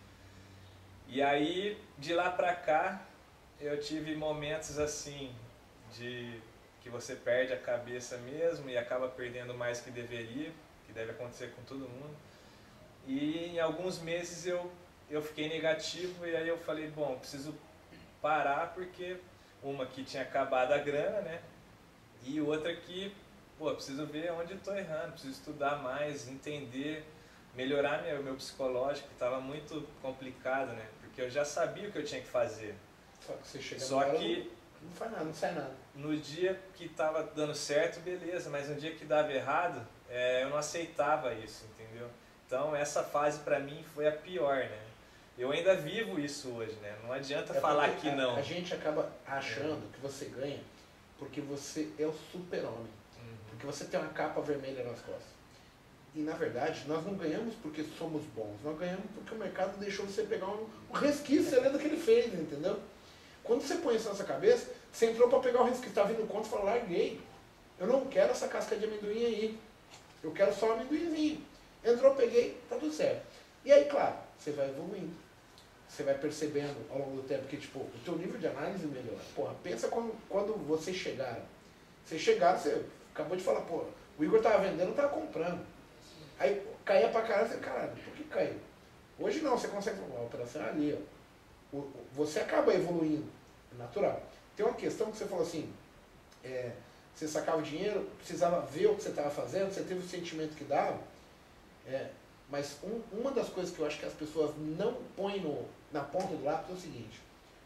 S4: E aí, de lá pra cá, eu tive momentos assim, de que você perde a cabeça mesmo e acaba perdendo mais que deveria, que deve acontecer com todo mundo. E em alguns meses eu, eu fiquei negativo e aí eu falei, bom, preciso parar porque uma que tinha acabado a grana, né? E outra que, pô, preciso ver onde eu estou errando, preciso estudar mais, entender, melhorar meu, meu psicológico, que estava muito complicado, né? Porque eu já sabia o que eu tinha que fazer.
S2: Só que você chega
S4: Só
S2: nela,
S4: que
S2: não faz nada, não sai nada.
S4: no dia que estava dando certo, beleza, mas no dia que dava errado, é, eu não aceitava isso, entendeu? Então essa fase para mim foi a pior, né? Eu ainda vivo isso hoje, né? Não adianta
S2: É
S4: falar
S2: porque
S4: que
S2: a,
S4: não.
S2: A gente acaba achando que você ganha porque você é o super-homem.
S4: Uhum.
S2: Porque você tem uma capa vermelha nas costas. E na verdade, nós não ganhamos porque somos bons, nós ganhamos porque o mercado deixou você pegar um, um resquício ali do que ele fez, entendeu? Quando você põe isso na sua cabeça, você entrou para pegar o resquício, está vindo conta e fala, larguei. Eu não quero essa casca de amendoim aí. Eu quero só um amendoinzinho. Entrou, peguei, tá tudo certo. E aí, claro, você vai evoluindo. Você vai percebendo ao longo do tempo que, tipo, o teu nível de análise melhora. Porra, pensa quando, quando vocês chegaram. Vocês chegaram, você acabou de falar, pô, o Igor tava vendendo, eu tava comprando. Aí caía pra caralho, você, caralho, por que caiu? Hoje não, você consegue falar, a operação é ali, ó. O, o, você acaba evoluindo, é natural. Tem uma questão que você falou assim, é, você sacava o dinheiro, precisava ver o que você estava fazendo, você teve o sentimento que dava, é, mas um, uma das coisas que eu acho que as pessoas não põem no, na ponta do lápis é o seguinte,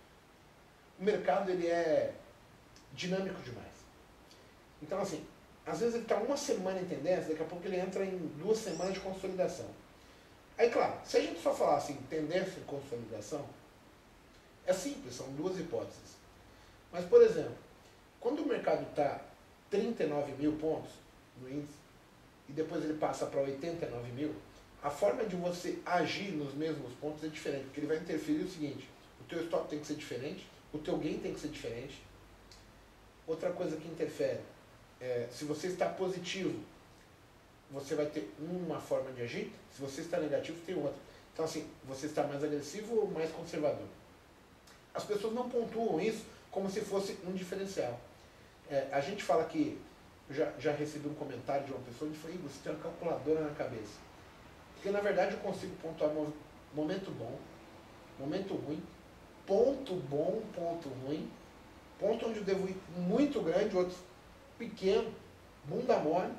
S2: o mercado ele é dinâmico demais. Então assim, às vezes ele está uma semana em tendência, daqui a pouco ele entra em duas semanas de consolidação. Aí claro, se a gente só falar assim, tendência e consolidação, é simples, são duas hipóteses. Mas, por exemplo, quando o mercado está trinta e nove mil pontos no índice, e depois ele passa para oitenta e nove mil, a forma de você agir nos mesmos pontos é diferente, porque ele vai interferir o seguinte, o teu stop tem que ser diferente, o teu gain tem que ser diferente. Outra coisa que interfere, é, se você está positivo, você vai ter uma forma de agir, se você está negativo, tem outra. Então, assim, você está mais agressivo ou mais conservador? As pessoas não pontuam isso como se fosse um diferencial. É, a gente fala que, eu já, já recebi um comentário de uma pessoa que falou, você tem uma calculadora na cabeça. Porque na verdade eu consigo pontuar momento bom, momento ruim, ponto bom, ponto ruim, ponto onde eu devo ir muito grande, outros pequeno, bunda mole.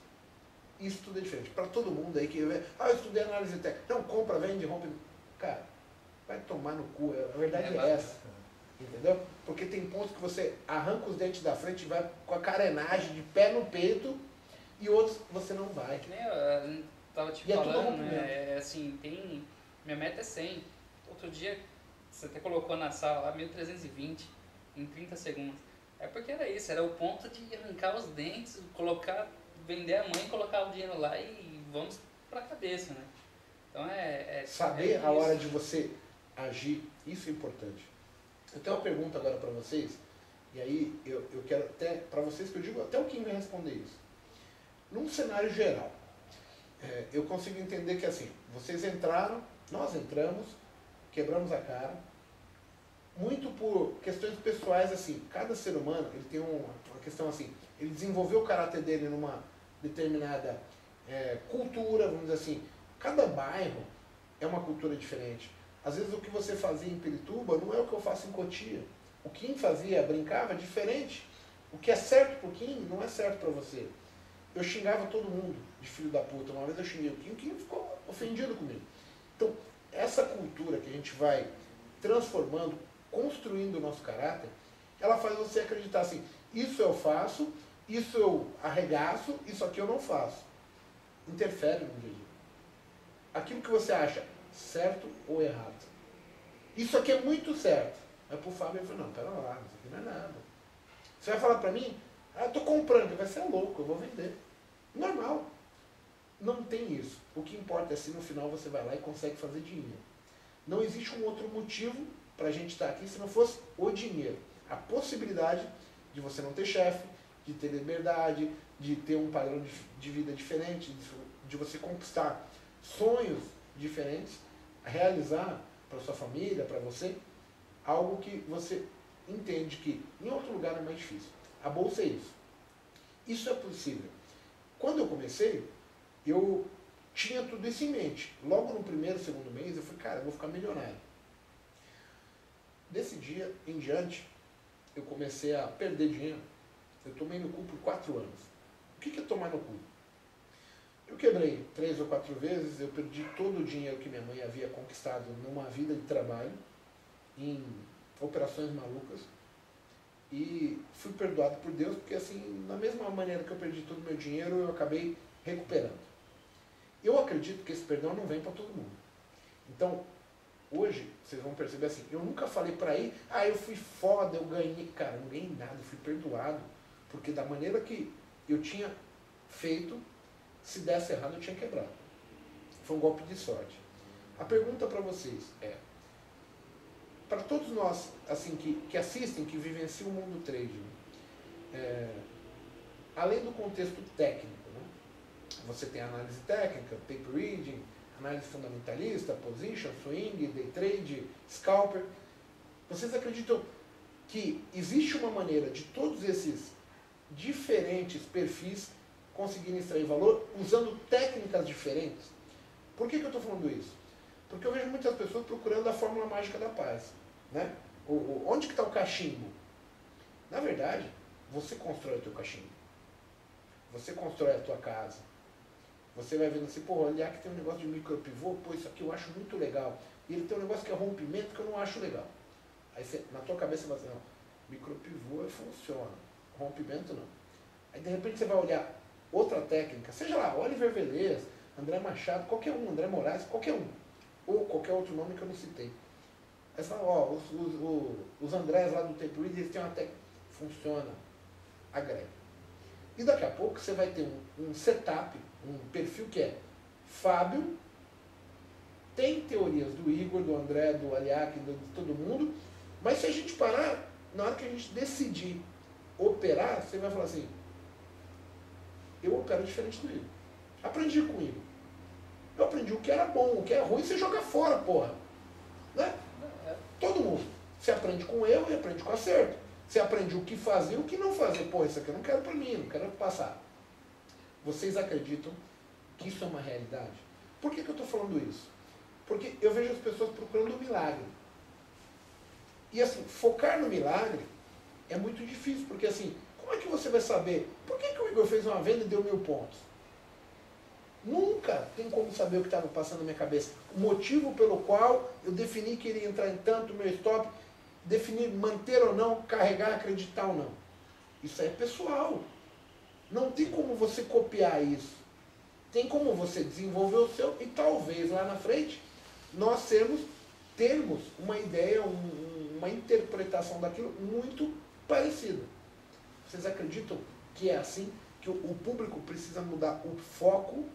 S2: Isso tudo é diferente. Para todo mundo aí que vê, ah, eu estudei análise técnica. Não, compra, vende, rompe. Cara, vai tomar no cu. A verdade é, é essa. Entendeu? Porque tem pontos que você arranca os dentes da frente e vai com a carenagem de pé no peito e outros você não vai.
S3: Que nem eu, eu tava te
S2: E é
S3: falando,
S2: tudo
S3: né? É, assim, tem. Minha meta é cem. Outro dia, você até colocou na sala lá mil trezentos e vinte em trinta segundos. É porque era isso, era o ponto de arrancar os dentes, colocar, vender a mãe, colocar o dinheiro lá e vamos pra cabeça, né? Então é. é
S2: Saber
S3: é
S2: a hora de você agir, isso é importante. Eu tenho uma pergunta agora para vocês, e aí eu, eu quero até, para vocês que eu digo, até o Kim vai responder isso. Num cenário geral, é, eu consigo entender que assim, vocês entraram, nós entramos, quebramos a cara, muito por questões pessoais, assim, cada ser humano, ele tem uma, uma questão assim, ele desenvolveu o caráter dele numa determinada é, cultura, vamos dizer assim, cada bairro é uma cultura diferente. Às vezes o que você fazia em Pirituba não é o que eu faço em Cotia. O Kim fazia, brincava, diferente. O que é certo pro Kim não é certo para você. Eu xingava todo mundo de filho da puta. Uma vez eu xinguei o Kim, o Kim ficou ofendido comigo. Então, essa cultura que a gente vai transformando, construindo o nosso caráter, ela faz você acreditar assim, isso eu faço, isso eu arregaço, isso aqui eu não faço. Interfere no dia a dia. Aquilo que você acha certo ou errado. Isso aqui é muito certo. Aí pro Fábio ele falou, não, pera lá, isso aqui não é nada. Você vai falar pra mim, ah, eu tô comprando, vai ser louco, eu vou vender. Normal. Não tem isso. O que importa é se no final você vai lá e consegue fazer dinheiro. Não existe um outro motivo pra gente estar aqui se não fosse o dinheiro. A possibilidade de você não ter chefe, de ter liberdade, de ter um padrão de, de vida diferente, de, de você conquistar sonhos diferentes, realizar para sua família, para você, algo que você entende que em outro lugar é mais difícil. A bolsa é isso. Isso é possível. Quando eu comecei, eu tinha tudo isso em mente. Logo no primeiro, segundo mês, eu falei, cara, eu vou ficar milionário. Desse dia em diante, eu comecei a perder dinheiro. Eu tomei no cu por quatro anos. O que é tomar no cu? Eu quebrei três ou quatro vezes, eu perdi todo o dinheiro que minha mãe havia conquistado numa vida de trabalho, em operações malucas, e fui perdoado por Deus, porque assim, da mesma maneira que eu perdi todo o meu dinheiro, eu acabei recuperando. Eu acredito que esse perdão não vem para todo mundo. Então, hoje, vocês vão perceber assim, eu nunca falei para aí, ah, eu fui foda, eu ganhei. Cara, não ganhei nada, eu fui perdoado, porque da maneira que eu tinha feito, se desse errado, eu tinha quebrado. Foi um golpe de sorte. A pergunta para vocês é, para todos nós assim, que, que assistem, que vivenciam o mundo trading, é, além do contexto técnico, né, você tem análise técnica, tape reading, análise fundamentalista, position, swing, day trade, scalper. Vocês acreditam que existe uma maneira de todos esses diferentes perfis conseguirem extrair valor usando técnicas diferentes? Por que, que eu estou falando isso? Porque eu vejo muitas pessoas procurando a fórmula mágica da paz. Né? O, o, onde que está o cachimbo? Na verdade, você constrói o teu cachimbo. Você constrói a tua casa. Você vai vendo assim, pô, olhar que tem um negócio de micropivô, pô, isso aqui eu acho muito legal. E ele tem um negócio que é rompimento que eu não acho legal. Aí você, na tua cabeça você vai dizer, não, micropivô funciona, rompimento não. Aí de repente você vai olhar outra técnica, seja lá, Oliver Velez, André Machado, qualquer um, André Moraes, qualquer um. Ou qualquer outro nome que eu não citei. Aí você fala, ó, os, os, os, os Andrés lá do Tape Read, eles têm uma técnica. Funciona. Agrega. E daqui a pouco você vai ter um, um setup, um perfil que é Fábio, tem teorias do Igor, do André, do Aliac, de todo mundo, mas se a gente parar, na hora que a gente decidir operar, você vai falar assim, eu opero diferente do Igor. Aprendi com o Igor. Eu aprendi o que era bom, o que é ruim, você joga fora, porra. Né? Todo mundo. Você aprende com erro e aprende com acerto. Você aprende o que fazer e o que não fazer. Pô, isso aqui eu não quero pra mim, não quero passar. Vocês acreditam que isso é uma realidade? Por que, que eu estou falando isso? Porque eu vejo as pessoas procurando o milagre. E assim, focar no milagre é muito difícil, porque assim, como é que você vai saber por que, que o Igor fez uma venda e deu mil pontos? Nunca tem como saber o que estava passando na minha cabeça. O motivo pelo qual eu defini que iria entrar em tanto, meu stop, definir manter ou não, carregar, acreditar ou não. Isso é pessoal. Não tem como você copiar isso. Tem como você desenvolver o seu e talvez lá na frente nós sermos, termos uma ideia, um, uma interpretação daquilo muito parecida. Vocês acreditam que é assim? Que o, o público precisa mudar o foco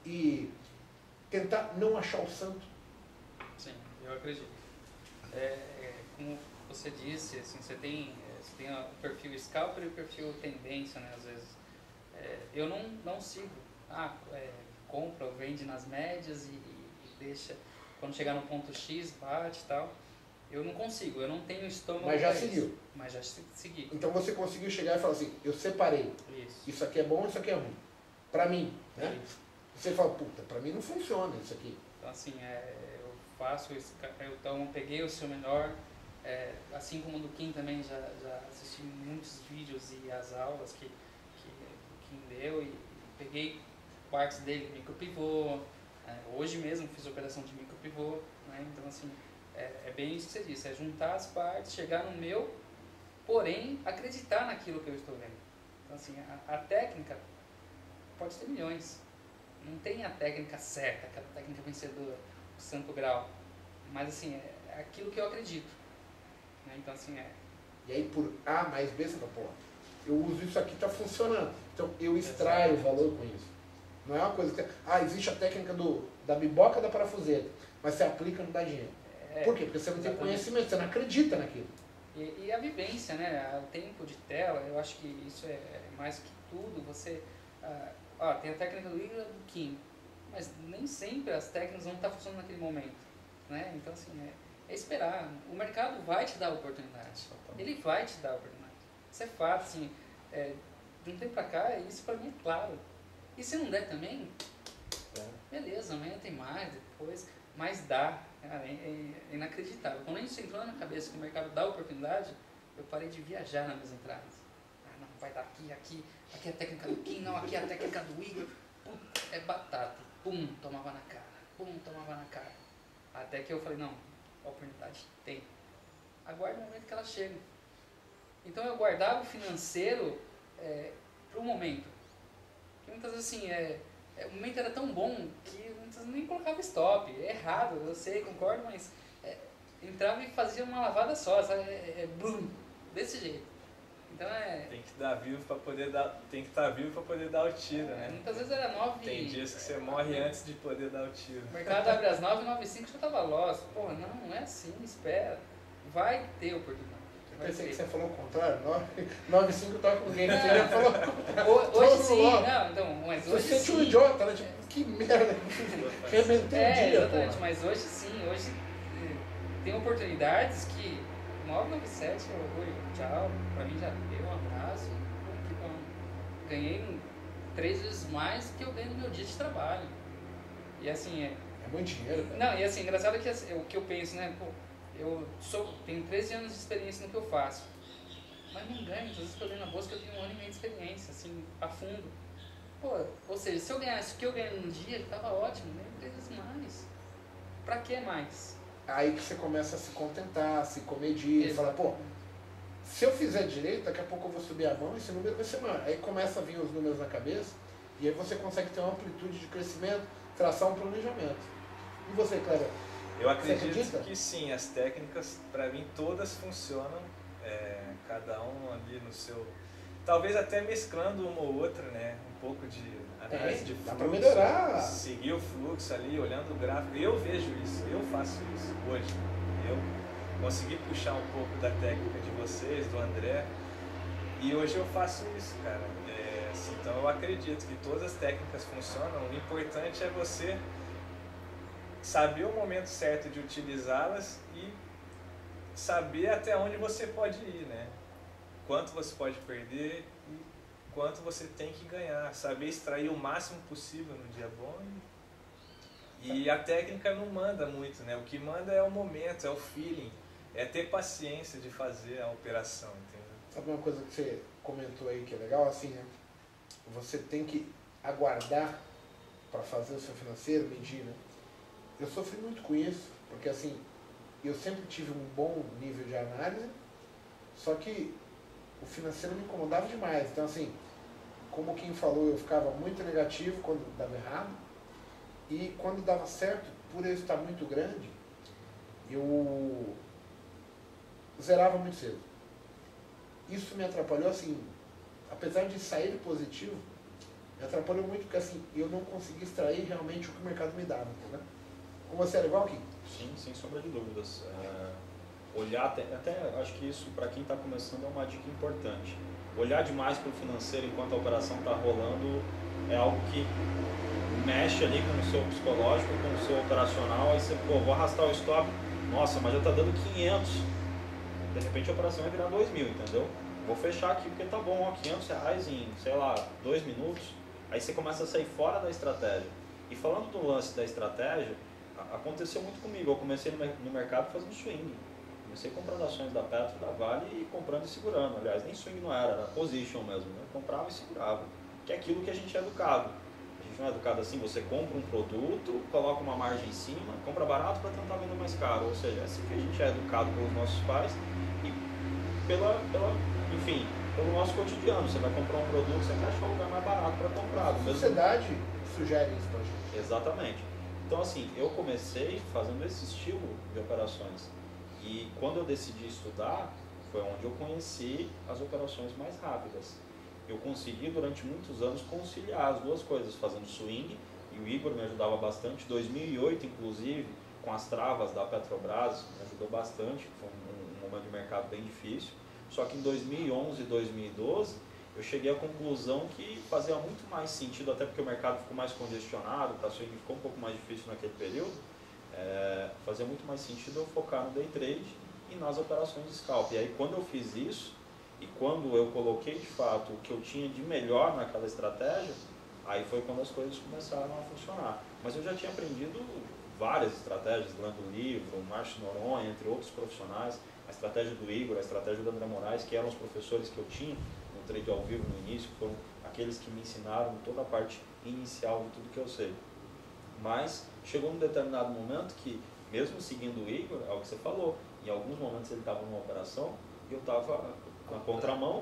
S2: e tentar não achar o santo?
S3: Sim, eu acredito. É, é, como você disse, assim, você tem, é, você tem o perfil scalper e o perfil tendência, né, às vezes. É, eu não, não sigo. Ah, é, compra ou vende nas médias e, e deixa, quando chegar no ponto X, bate e tal. Eu não consigo, eu não tenho estômago.
S2: Mas já
S3: pra
S2: seguiu.
S3: isso. Mas já se- segui.
S2: Então você conseguiu chegar e falar assim, eu separei.
S3: Isso.
S2: Isso aqui é bom, isso aqui é ruim. Pra mim, né?
S3: Isso.
S2: Você fala, puta, pra mim não funciona isso aqui.
S3: Então, assim, é, eu faço isso, eu então, peguei o seu melhor, é, assim como do Kim também, já, já assisti muitos vídeos e as aulas que, que o Kim deu, e peguei partes dele, micropivô, é, hoje mesmo fiz operação de micropivô, né? Então, assim, é, é bem isso que você disse, é juntar as partes, chegar no meu, porém, acreditar naquilo que eu estou vendo. Então, assim, a, a técnica pode ter milhões. Não tem a técnica certa, aquela técnica vencedora, o santo grau. Mas, assim, é aquilo que eu acredito. Né? Então, assim, é...
S2: E aí por A mais B, você fala, pô, eu uso isso aqui, tá funcionando. Então eu extraio o valor com isso. Não é uma coisa que... Ah, existe a técnica do, da biboca da parafuseta, mas você aplica não dá dinheiro.
S3: é
S2: Por quê? Porque você não tem
S3: exatamente.
S2: conhecimento, você não acredita naquilo.
S3: E, e a vivência, né? O tempo de tela, eu acho que isso é mais que tudo. Você... Ah, ó, tem a técnica do Igor e do Kim, mas nem sempre as técnicas vão estar funcionando naquele momento. Né? Então, assim, é, é esperar. O mercado vai te dar a oportunidade. Ele vai te dar a oportunidade. Isso é fato, assim. É, de um tempo pra cá, isso pra mim é claro. E se não der também, beleza, amanhã tem mais, depois, mas dá. Cara, é, é inacreditável. Quando isso entrou na minha cabeça que o mercado dá oportunidade, eu parei de viajar nas minhas entradas. Ah, não, vai dar aqui, aqui, aqui é a técnica do Kim, não, aqui é a técnica do Igor. Puta, é batata. Pum, tomava na cara. Pum, tomava na cara. Até que eu falei, não, a oportunidade tem. Aguarde o momento que ela chega. Então eu guardava o financeiro é, para o momento. Porque muitas vezes assim, é, é, o momento era tão bom que muitas vezes nem colocava stop. É errado, eu sei, concordo, mas é, entrava e fazia uma lavada só, sabe? É, é blum, desse jeito. Então é.
S4: Tem que dar vivo para poder dar, tem que estar vivo para poder dar o tiro, né?
S3: Muitas vezes era nove.
S4: Tem dias que você morre antes de poder dar o tiro.
S3: O mercado abre às nove, nove e cinco já estava lost. Porra, não, não é assim, espera. Vai ter oportunidade.
S2: Eu pensei que você falou o contrário. nove e cinco eu tava com ninguém. Você já falou.
S3: Ho- Hoje sim, não, então, mas
S2: Você
S3: hoje
S2: sente
S3: sim.
S2: um idiota, né? Tipo, que merda. Arrebentei o
S3: É,
S2: dia,
S3: exatamente,
S2: pô.
S3: mas hoje sim, hoje eh, tem oportunidades que nove nove sete, eu, oi, tchau, pra mim já deu um abraço, pô, que bom. Ganhei um- três vezes mais que eu ganho no meu dia de trabalho. E assim, é,
S2: É muito dinheiro, cara.
S3: não, e assim, engraçado é que assim, o que eu penso, né, pô, eu sou, tenho treze anos de experiência no que eu faço, mas não ganho, às vezes que eu ganho na bolsa que eu tenho um ano e meio de experiência, assim, a fundo. Pô, ou seja, se eu ganhasse o que eu ganho num dia, tava ótimo, ganho três vezes mais. Pra que mais?
S2: Aí que você começa a se contentar, a se comedir, e falar, pô, se eu fizer direito, daqui a pouco eu vou subir a mão e esse número vai ser maior. Aí começa a vir os números na cabeça e aí você consegue ter uma amplitude de crescimento, traçar um planejamento. E você, Cleber?
S4: Eu
S2: Você
S4: acredito
S2: acredita?
S4: que sim, as técnicas, para mim, todas funcionam, é, cada um ali no seu... Talvez até mesclando uma ou outra, né? Um pouco de análise
S2: É,
S4: de
S2: dá
S4: fluxo,
S2: pra melhorar.
S4: seguir o fluxo ali, olhando o gráfico. Eu vejo isso, eu faço isso hoje. Eu consegui puxar um pouco da técnica de vocês, do André, e hoje eu faço isso, cara. É, assim, então eu acredito que todas as técnicas funcionam, o importante é você saber o momento certo de utilizá-las e saber até onde você pode ir, né? Quanto você pode perder e quanto você tem que ganhar. Saber extrair o máximo possível no dia bom. E, e a técnica não manda muito, né? O que manda é o momento, é o feeling, é ter paciência de fazer a operação, entendeu?
S2: Sabe uma coisa que você comentou aí que é legal, assim, né? Você tem que aguardar para fazer o seu financeiro, medir, né? Eu sofri muito com isso, porque assim, eu sempre tive um bom nível de análise, só que o financeiro me incomodava demais. Então assim, como quem falou, eu ficava muito negativo quando dava errado, e quando dava certo, por eu estar muito grande, eu zerava muito cedo. Isso me atrapalhou, assim, apesar de sair positivo, me atrapalhou muito porque assim, eu não consegui extrair realmente o que o mercado me dava, entendeu? Com você era igual aqui?
S1: Sim, sem sombra de dúvidas. É, olhar, até, até acho que isso para quem está começando é uma dica importante. Olhar demais para o financeiro enquanto a operação está rolando é algo que mexe ali com o seu psicológico, com o seu operacional, aí você, pô, vou arrastar o stop, nossa, mas já está dando quinhentos, de repente a operação vai virar dois mil, entendeu? Vou fechar aqui porque tá bom, ó, quinhentos reais em, sei lá, dois minutos, aí você começa a sair fora da estratégia. E falando do lance da estratégia, aconteceu muito comigo. Eu comecei no mercado fazendo swing. Comecei comprando ações da Petro, da Vale e comprando e segurando. Aliás, nem swing não era, era position mesmo. Né? Comprava e segurava. Que é aquilo que a gente é educado. A gente não é educado assim, você compra um produto, coloca uma margem em cima, compra barato para tentar vender mais caro. Ou seja, é assim que a gente é educado pelos nossos pais e pela, pela, enfim, pelo nosso cotidiano. Você vai comprar um produto, você quer achar um lugar mais barato para comprar.
S2: A sociedade sugere isso pra gente.
S1: Exatamente. Então, assim, eu comecei fazendo esse estilo de operações. E quando eu decidi estudar, foi onde eu conheci as operações mais rápidas. Eu consegui, durante muitos anos, conciliar as duas coisas, fazendo swing, e o Igor me ajudava bastante. dois mil e oito, inclusive, com as travas da Petrobras, me ajudou bastante. Foi um, um momento de mercado bem difícil. Só que em dois mil e onze e dois mil e doze, eu cheguei à conclusão que fazia muito mais sentido, até porque o mercado ficou mais congestionado, para swing ficou um pouco mais difícil naquele período, é, fazia muito mais sentido eu focar no day trade e nas operações de scalp. E aí quando eu fiz isso, e quando eu coloquei de fato o que eu tinha de melhor naquela estratégia, aí foi quando as coisas começaram a funcionar. Mas eu já tinha aprendido várias estratégias, lendo livro, o Márcio Noronha, entre outros profissionais, a estratégia do Igor, a estratégia do André Moraes, que eram os professores que eu tinha no trade ao vivo no início, foram aqueles que me ensinaram toda a parte inicial de tudo que eu sei. Mas chegou um determinado momento que, mesmo seguindo o Igor, é o que você falou, em alguns momentos ele estava numa operação e eu estava na contramão.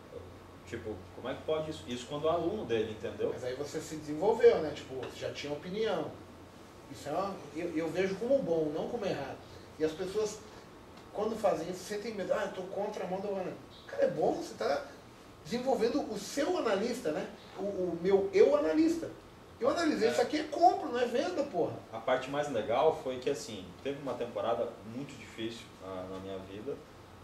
S1: Tipo, como é que pode isso? Isso quando é aluno dele, entendeu?
S2: Mas aí você se desenvolveu, né? Tipo, você já tinha opinião. Isso é uma, eu, eu vejo como bom, não como errado. E as pessoas, quando fazem isso, sentem medo. Ah, eu estou contra a mão do analista. Cara, é bom, você está desenvolvendo o seu analista, né? O, o meu eu analista. Eu analisei, é. Isso aqui é compra, não é venda, porra.
S1: A parte mais legal foi que, assim, teve uma temporada muito difícil ah, na minha vida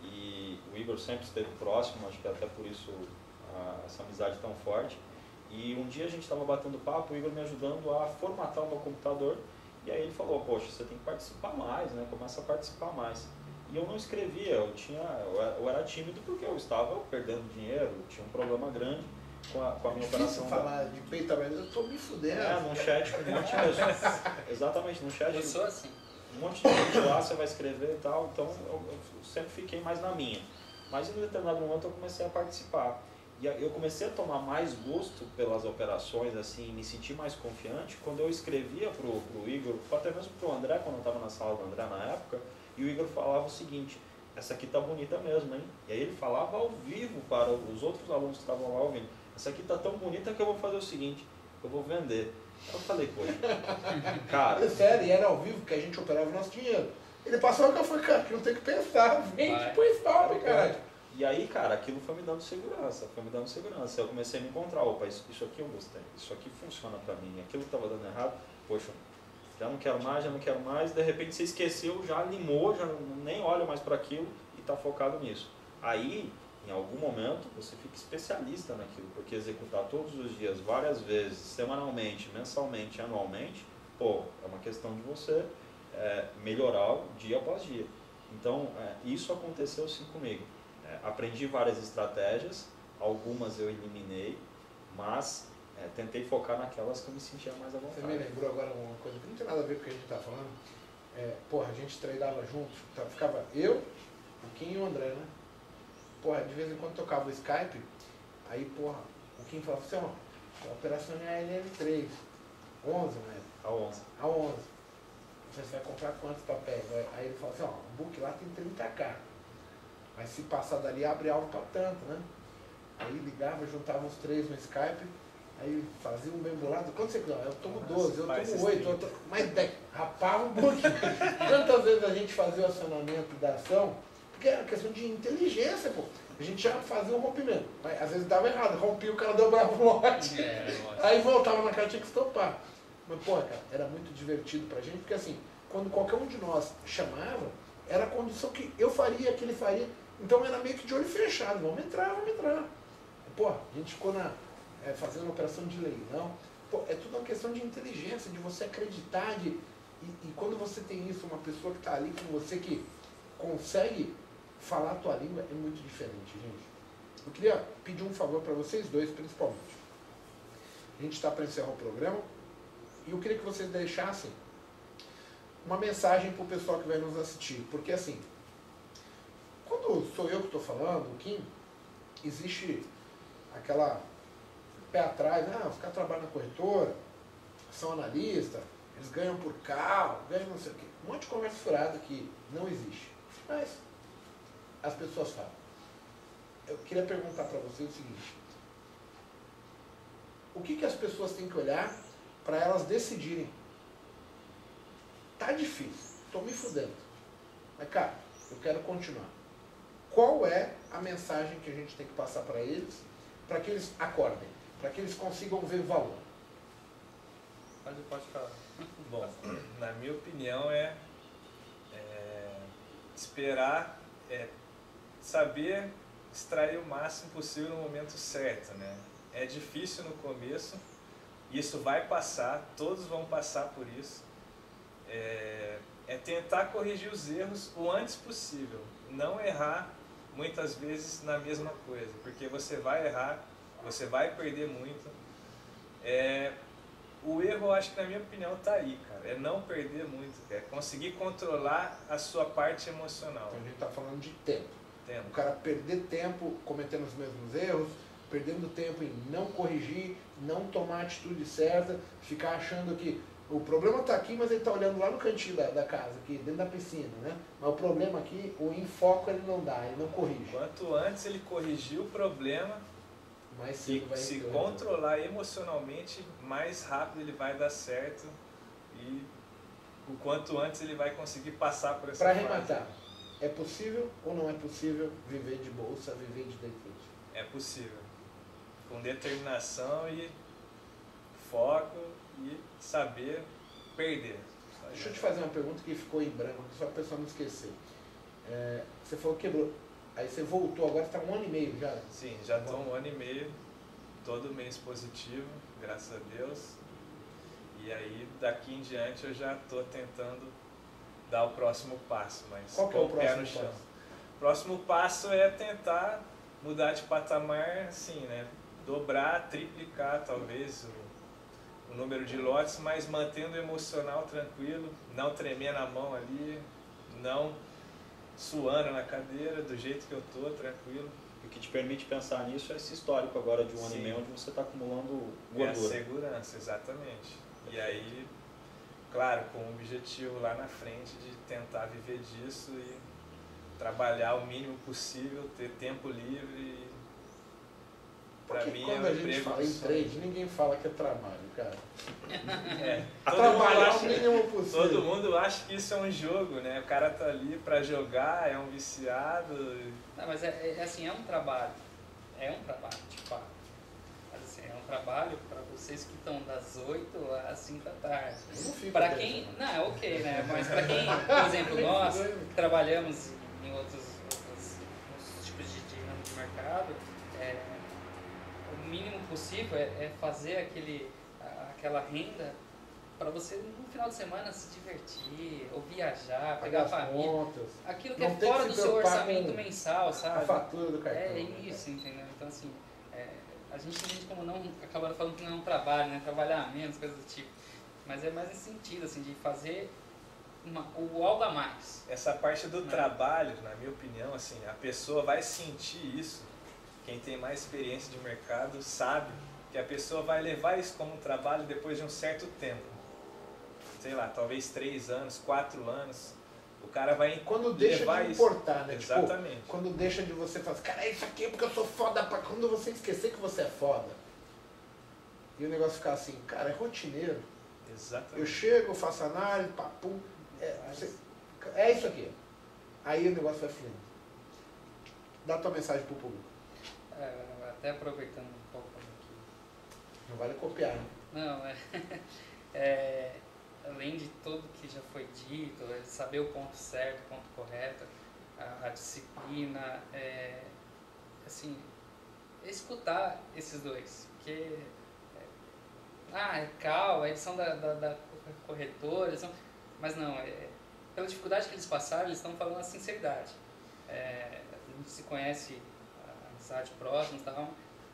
S1: e o Igor sempre esteve próximo, acho que até por isso ah, essa amizade tão forte. E um dia a gente estava batendo papo, o Igor me ajudando a formatar o meu computador e aí ele falou, poxa, você tem que participar mais, né? Começa a participar mais. E eu não escrevia, eu, tinha, eu era tímido porque eu estava perdendo dinheiro, tinha um problema grande com a, com a minha
S2: é difícil
S1: operação.
S2: falar da... de peito aberto, eu tô me fudendo.
S1: É, num chat com um monte de pessoas. Exatamente, num chat.
S3: Eu sou assim.
S1: Um monte de gente lá, você vai escrever e tal, então eu, eu sempre fiquei mais na minha. Mas em um determinado momento eu comecei a participar. E eu comecei a tomar mais gosto pelas operações, assim, me sentir mais confiante quando eu escrevia pro, pro Igor, até mesmo pro André, quando eu estava na sala do André na época, e o Igor falava o seguinte, essa aqui tá bonita mesmo, hein? E aí ele falava ao vivo para os outros alunos que estavam lá ouvindo, essa aqui tá tão bonita que eu vou fazer o seguinte, eu vou vender. Eu falei, poxa, cara...
S2: É sério, e era ao vivo que a gente operava o nosso dinheiro. Ele passou que eu falei, cara, que não tem que pensar, vende, põe stop, cara.
S1: E aí, cara, aquilo foi me dando segurança, foi me dando segurança. Eu comecei a me encontrar, opa, isso, isso aqui eu gostei, isso aqui funciona pra mim, aquilo que estava dando errado, poxa, já não quero mais, já não quero mais, de repente você esqueceu, já limou, já nem olha mais para aquilo e está focado nisso. Aí, em algum momento, você fica especialista naquilo, porque executar todos os dias, várias vezes, semanalmente, mensalmente, anualmente, pô, é uma questão de você é, melhorar dia após dia. Então, é, isso aconteceu sim comigo. É, aprendi várias estratégias, algumas eu eliminei, mas é, tentei focar naquelas que eu me sentia mais à vontade.
S2: Você me lembrou agora uma coisa que não tem nada a ver com o que a gente está falando. É, porra, a gente treinava juntos, tá, ficava eu, o Kim e o André, né? porra, de vez em quando tocava o Skype, aí, porra, o Kim falava assim, ó, a operação é a L L três, onze, né?
S1: A onze.
S2: A onze. Você vai comprar quantos papéis? Aí ele fala assim, ó, o book lá tem trinta K. Mas se passar dali, abre alvo para tanto, né? Aí ligava, juntava os três no Skype, aí fazia um bem bolado. Quanto você quer? Eu tomo doze, eu tomo oito, eu tomo mais dez. Rapava um book. Quantas vezes a gente fazia o acionamento da ação? Porque era questão de inteligência, pô. A gente já fazia um rompimento. Mas às vezes dava errado, rompia, o cara dobrava o lote.
S3: É,
S2: Aí voltava na cara, tinha que estopar. Mas, pô, cara, era muito divertido pra gente, porque assim, quando qualquer um de nós chamava, era a condição que eu faria, que ele faria. Então era meio que de olho fechado, vamos entrar, vamos entrar. Pô, a gente ficou na, é, fazendo uma operação de leilão. Pô, é tudo uma questão de inteligência, de você acreditar. De, e, e quando você tem isso, uma pessoa que está ali com você, que consegue falar a tua língua, é muito diferente, gente. Eu queria pedir um favor para vocês dois, principalmente. A gente está para encerrar o programa. E eu queria que vocês deixassem uma mensagem para o pessoal que vai nos assistir. Porque assim, quando sou eu que estou falando, o Kim, existe aquela pé atrás, ah, os caras trabalham na corretora, são analistas, eles ganham por carro, ganham não sei o quê. Um monte de conversa furada que não existe. Mas as pessoas falam. Eu queria perguntar para vocês o seguinte. O que, que as pessoas têm que olhar para elas decidirem? Tá difícil, tô me fudendo. Mas, cara, eu quero continuar. Qual é a mensagem que a gente tem que passar para eles, para que eles acordem, para que eles consigam ver valor?
S3: Pode, pode falar.
S4: Bom, na minha opinião é, é esperar, é, saber extrair o máximo possível no momento certo, né? É difícil no começo, isso vai passar, todos vão passar por isso. É, é tentar corrigir os erros o antes possível, não errar muitas vezes na mesma coisa, porque você vai errar, você vai perder muito. É, o erro, eu acho que na minha opinião está aí, cara, é não perder muito, é conseguir controlar a sua parte emocional.
S2: Então a gente está falando de tempo.
S4: Tempo.
S2: O cara perder tempo cometendo os mesmos erros, perdendo tempo em não corrigir, não tomar a atitude certa, ficar achando que o problema está aqui, mas ele está olhando lá no cantinho da, da casa, aqui dentro da piscina, né? Mas o problema aqui, o enfoque ele não dá, ele não corrige.
S4: Quanto antes ele corrigir o problema,
S2: Mas
S4: se,
S2: vai
S4: se controlar emocionalmente, mais rápido ele vai dar certo e o quanto antes ele vai conseguir passar por essa
S2: fase.
S4: Para
S2: arrematar, é possível ou não é possível viver de bolsa, viver de day trade?
S4: É possível. Com determinação e foco e saber perder.
S2: Deixa eu te fazer uma pergunta que ficou em branco, só para a pessoa não esquecer. É, você falou que quebrou, aí você voltou, agora está um ano e meio já?
S4: Sim, já estou um ano e meio, todo mês positivo, graças a Deus. E aí, daqui em diante, eu já estou tentando dar o próximo passo. Mas
S2: qual que é o
S4: com pé
S2: próximo
S4: no chão.
S2: passo?
S4: O próximo passo é tentar mudar de patamar, assim, né? Dobrar, triplicar, talvez, o, o número de lotes, mas mantendo o emocional tranquilo, não tremer na mão ali, não suando na cadeira, do jeito que eu tô, tranquilo.
S1: O que te permite pensar nisso é esse histórico agora de um ano
S4: Sim.
S1: e meio, onde você está acumulando
S4: É a
S1: gordura.
S4: segurança, exatamente. E aí, claro, com o objetivo lá na frente de tentar viver disso e trabalhar o mínimo possível, ter tempo livre. Pra
S2: Porque
S4: mim
S2: quando
S4: é
S2: a
S4: o
S2: gente
S4: emprego
S2: fala
S4: do
S2: em
S4: sonho.
S2: trade, ninguém fala que é trabalho, cara.
S4: É, todo, mundo
S2: Trabalhar o
S4: acha,
S2: mínimo possível.
S4: todo mundo acha que isso é um jogo, né? O cara tá ali pra jogar, é um viciado.
S3: Não, mas é, é assim, é um trabalho. É um trabalho, de fato. Mas assim, é um trabalho para vocês que estão das oito às cinco da tarde.
S2: Eu não fico
S3: Para
S2: até
S3: quem.
S2: essa,
S3: Não, é ok, né? Mas para quem, por exemplo, nós que trabalhamos em outros, outros, outros tipos de, de ramo de mercado, é, o mínimo possível é, é fazer aquele, a- aquela renda para você no final de semana se divertir, ou viajar, pegar a
S2: Pagar as
S3: família.
S2: contas,
S3: Aquilo que
S2: Não
S3: é
S2: tem que
S3: fora
S2: se
S3: do seu
S2: preocupar
S3: orçamento
S2: com
S3: mensal,
S2: a
S3: sabe?
S2: fatura do cartão.
S3: É
S2: né?
S3: isso, entendeu? Então, assim, é, a gente tem gente como não, acabaram falando que não é um trabalho, né? Trabalhar menos, coisas do tipo. Mas é mais nesse sentido, assim, de fazer uma, o algo a mais.
S4: Essa parte do
S3: Né?
S4: trabalho, na minha opinião, assim, a pessoa vai sentir isso. Quem tem mais experiência de mercado sabe que a pessoa vai levar isso como trabalho depois de um certo tempo. Sei lá, talvez três anos, quatro anos. O cara vai
S2: Quando deixa
S4: levar
S2: de
S4: isso.
S2: importar, né?
S4: Exatamente.
S2: Tipo, quando deixa de você falar, cara, é isso aqui é porque eu sou foda pra... Quando você esquecer que você é foda. E o negócio ficar assim, cara, é rotineiro.
S4: Exatamente.
S2: Eu chego, eu faço análise, papo, é, você, é isso aqui. Aí o negócio vai fluindo. Dá tua mensagem pro público.
S3: É, até aproveitando um pouco aqui.
S2: Não vale copiar, né?
S3: Não, é, é, além de tudo que já foi dito, é saber o ponto certo, o ponto correto, a, a disciplina, é, assim, escutar esses dois, porque é, ah, é cal, eles são da, da, da corretora, eles são, mas não, é, pela dificuldade que eles passaram, eles estão falando a sinceridade. É, a gente se conhece, a amizade próxima e tal,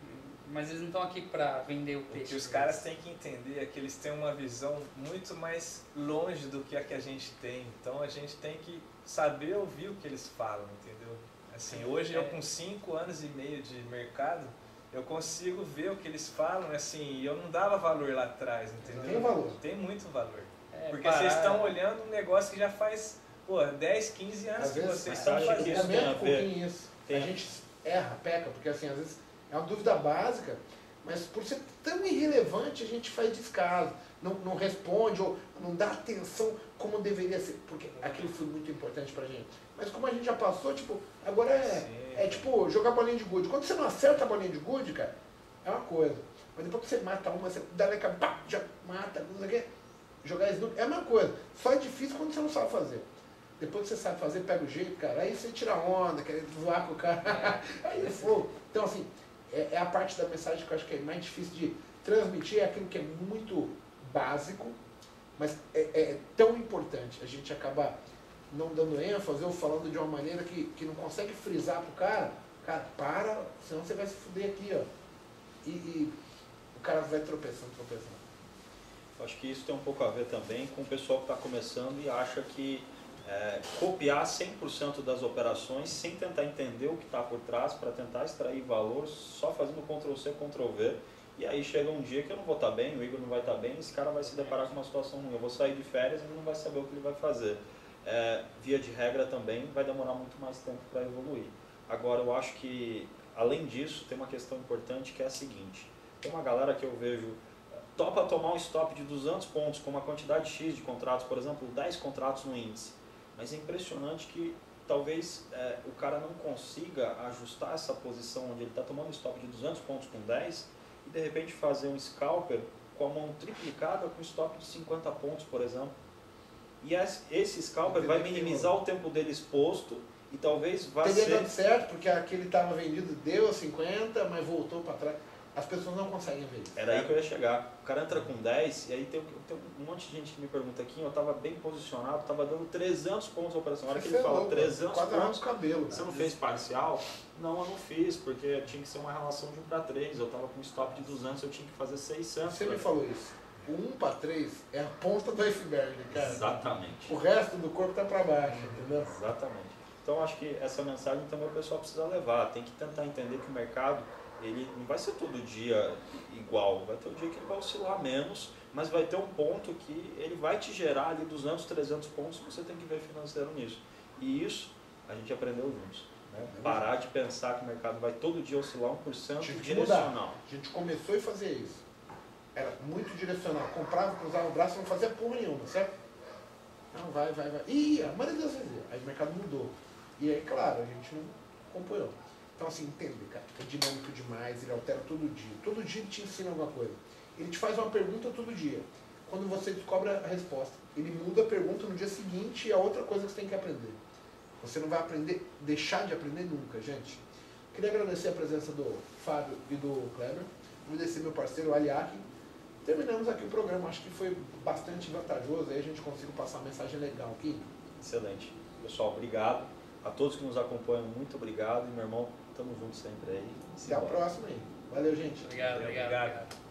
S3: mas eles não estão aqui para vender o peixe.
S4: O que os caras têm que entender é que eles têm uma visão muito mais longe do que a que a gente tem. Então a gente tem que saber ouvir o que eles falam, entendeu? Assim, hoje eu com cinco anos e meio de mercado, eu consigo ver o que eles falam, assim, eu não dava valor lá atrás, entendeu?
S2: Tem valor.
S4: Tem muito valor.
S3: É,
S4: Porque
S3: parar,
S4: vocês estão olhando um negócio que já faz, pô, dez, quinze anos
S2: Às
S4: que
S2: vezes,
S4: vocês
S1: mas
S4: estão
S1: acho que
S2: eu
S1: isso
S4: fazendo.
S1: tem a
S2: comento um
S1: ver.
S2: pouquinho isso.
S1: Tem.
S2: A gente erra, peca, porque assim, às vezes é uma dúvida básica, mas por ser tão irrelevante a gente faz descaso, não, não responde ou não dá atenção como deveria ser, porque aquilo foi muito importante pra gente. Mas como a gente já passou, tipo, agora é,
S4: Sim.
S2: é tipo jogar bolinha de gude. Quando você não acerta a bolinha de gude, cara, é uma coisa. Mas depois que você mata uma, você dá a pá, já mata, não sei o quê. Jogar snook é a mesma coisa. Só é difícil quando você não sabe fazer. Depois que você sabe fazer, pega o jeito, cara. Aí você tira onda, quer zoar com o cara. Aí é fogo. Então, assim, é, é a parte da mensagem que eu acho que é mais difícil de transmitir. É aquilo que é muito básico, mas é, é tão importante. A gente acaba não dando ênfase ou falando de uma maneira que, que não consegue frisar pro cara. Cara, para, senão você vai se fuder aqui, ó. E, e o cara vai tropeçando, tropeçando.
S1: Acho que isso tem um pouco a ver também com o pessoal que está começando e acha que é, copiar cem por cento das operações sem tentar entender o que está por trás para tentar extrair valor só fazendo control C, control V. E aí chega um dia que eu não vou estar tá bem, o Igor não vai estar tá bem, esse cara vai se deparar com uma situação ruim. Eu vou sair de férias e ele não vai saber o que ele vai fazer. É, via de regra também vai demorar muito mais tempo para evoluir. Agora eu acho que, além disso, tem uma questão importante que é a seguinte. Tem uma galera que eu vejo topa tomar um stop de duzentos pontos com uma quantidade X de contratos, por exemplo, dez contratos no índice. Mas é impressionante que talvez é, o cara não consiga ajustar essa posição onde ele está tomando um stop de duzentos pontos com dez e de repente fazer um scalper com a mão triplicada com stop de cinquenta pontos, por exemplo. E esse scalper vai minimizar o tempo dele exposto e talvez vá
S2: Teria
S1: ser...
S2: dado certo, porque aquele estava vendido, deu cinquenta, mas voltou para trás. As pessoas não conseguem ver isso.
S1: Era aí que eu ia chegar. O cara entra com dez e aí tem, tem um monte de gente que me pergunta aqui, eu estava bem posicionado, estava dando trezentos pontos a operação. Na hora que ele fala trezentos pontos,
S2: o cabelo,
S1: você não fez parcial? Não, eu não fiz, porque tinha que ser uma relação de um para três. Eu estava com um stop de duzentos, eu tinha que fazer seiscentos.
S2: Você me falou isso. O um para três é a ponta do iceberg, cara.
S1: Exatamente.
S2: O resto do corpo tá para baixo, entendeu?
S1: Exatamente. Então acho que essa mensagem também o pessoal precisa levar. Tem que tentar entender que o mercado, ele não vai ser todo dia igual. Vai ter um dia que ele vai oscilar menos, mas vai ter um ponto que ele vai te gerar ali duzentos, trezentos pontos, você tem que ver financeiro nisso. E isso a gente aprendeu juntos. Né? Parar de pensar que o mercado vai todo dia oscilar um por cento direcional.
S2: A gente começou a fazer isso. Era muito direcional. Comprava, cruzava o braço, não fazia porra nenhuma, certo? Não, vai, vai, vai. Ih, a maioria das vezes. Aí o mercado mudou. E aí, claro, a gente não acompanhou. Então, assim, entende, cara. É dinâmico demais, ele altera todo dia. Todo dia ele te ensina alguma coisa. Ele te faz uma pergunta todo dia. Quando você descobre a resposta, ele muda a pergunta no dia seguinte e é outra coisa que você tem que aprender. Você não vai aprender, deixar de aprender nunca, gente. Queria agradecer a presença do Fábio e do Kleber. Agradecer meu parceiro, o Aliaki. Terminamos aqui o programa. Acho que foi bastante vantajoso. Aí a gente conseguiu passar uma mensagem legal aqui.
S1: Excelente. Pessoal, obrigado. A todos que nos acompanham, muito obrigado. E, meu irmão, tamo junto sempre aí.
S2: Até a próxima aí. Valeu, gente.
S3: Obrigado, obrigado.
S4: Obrigado.
S3: obrigado.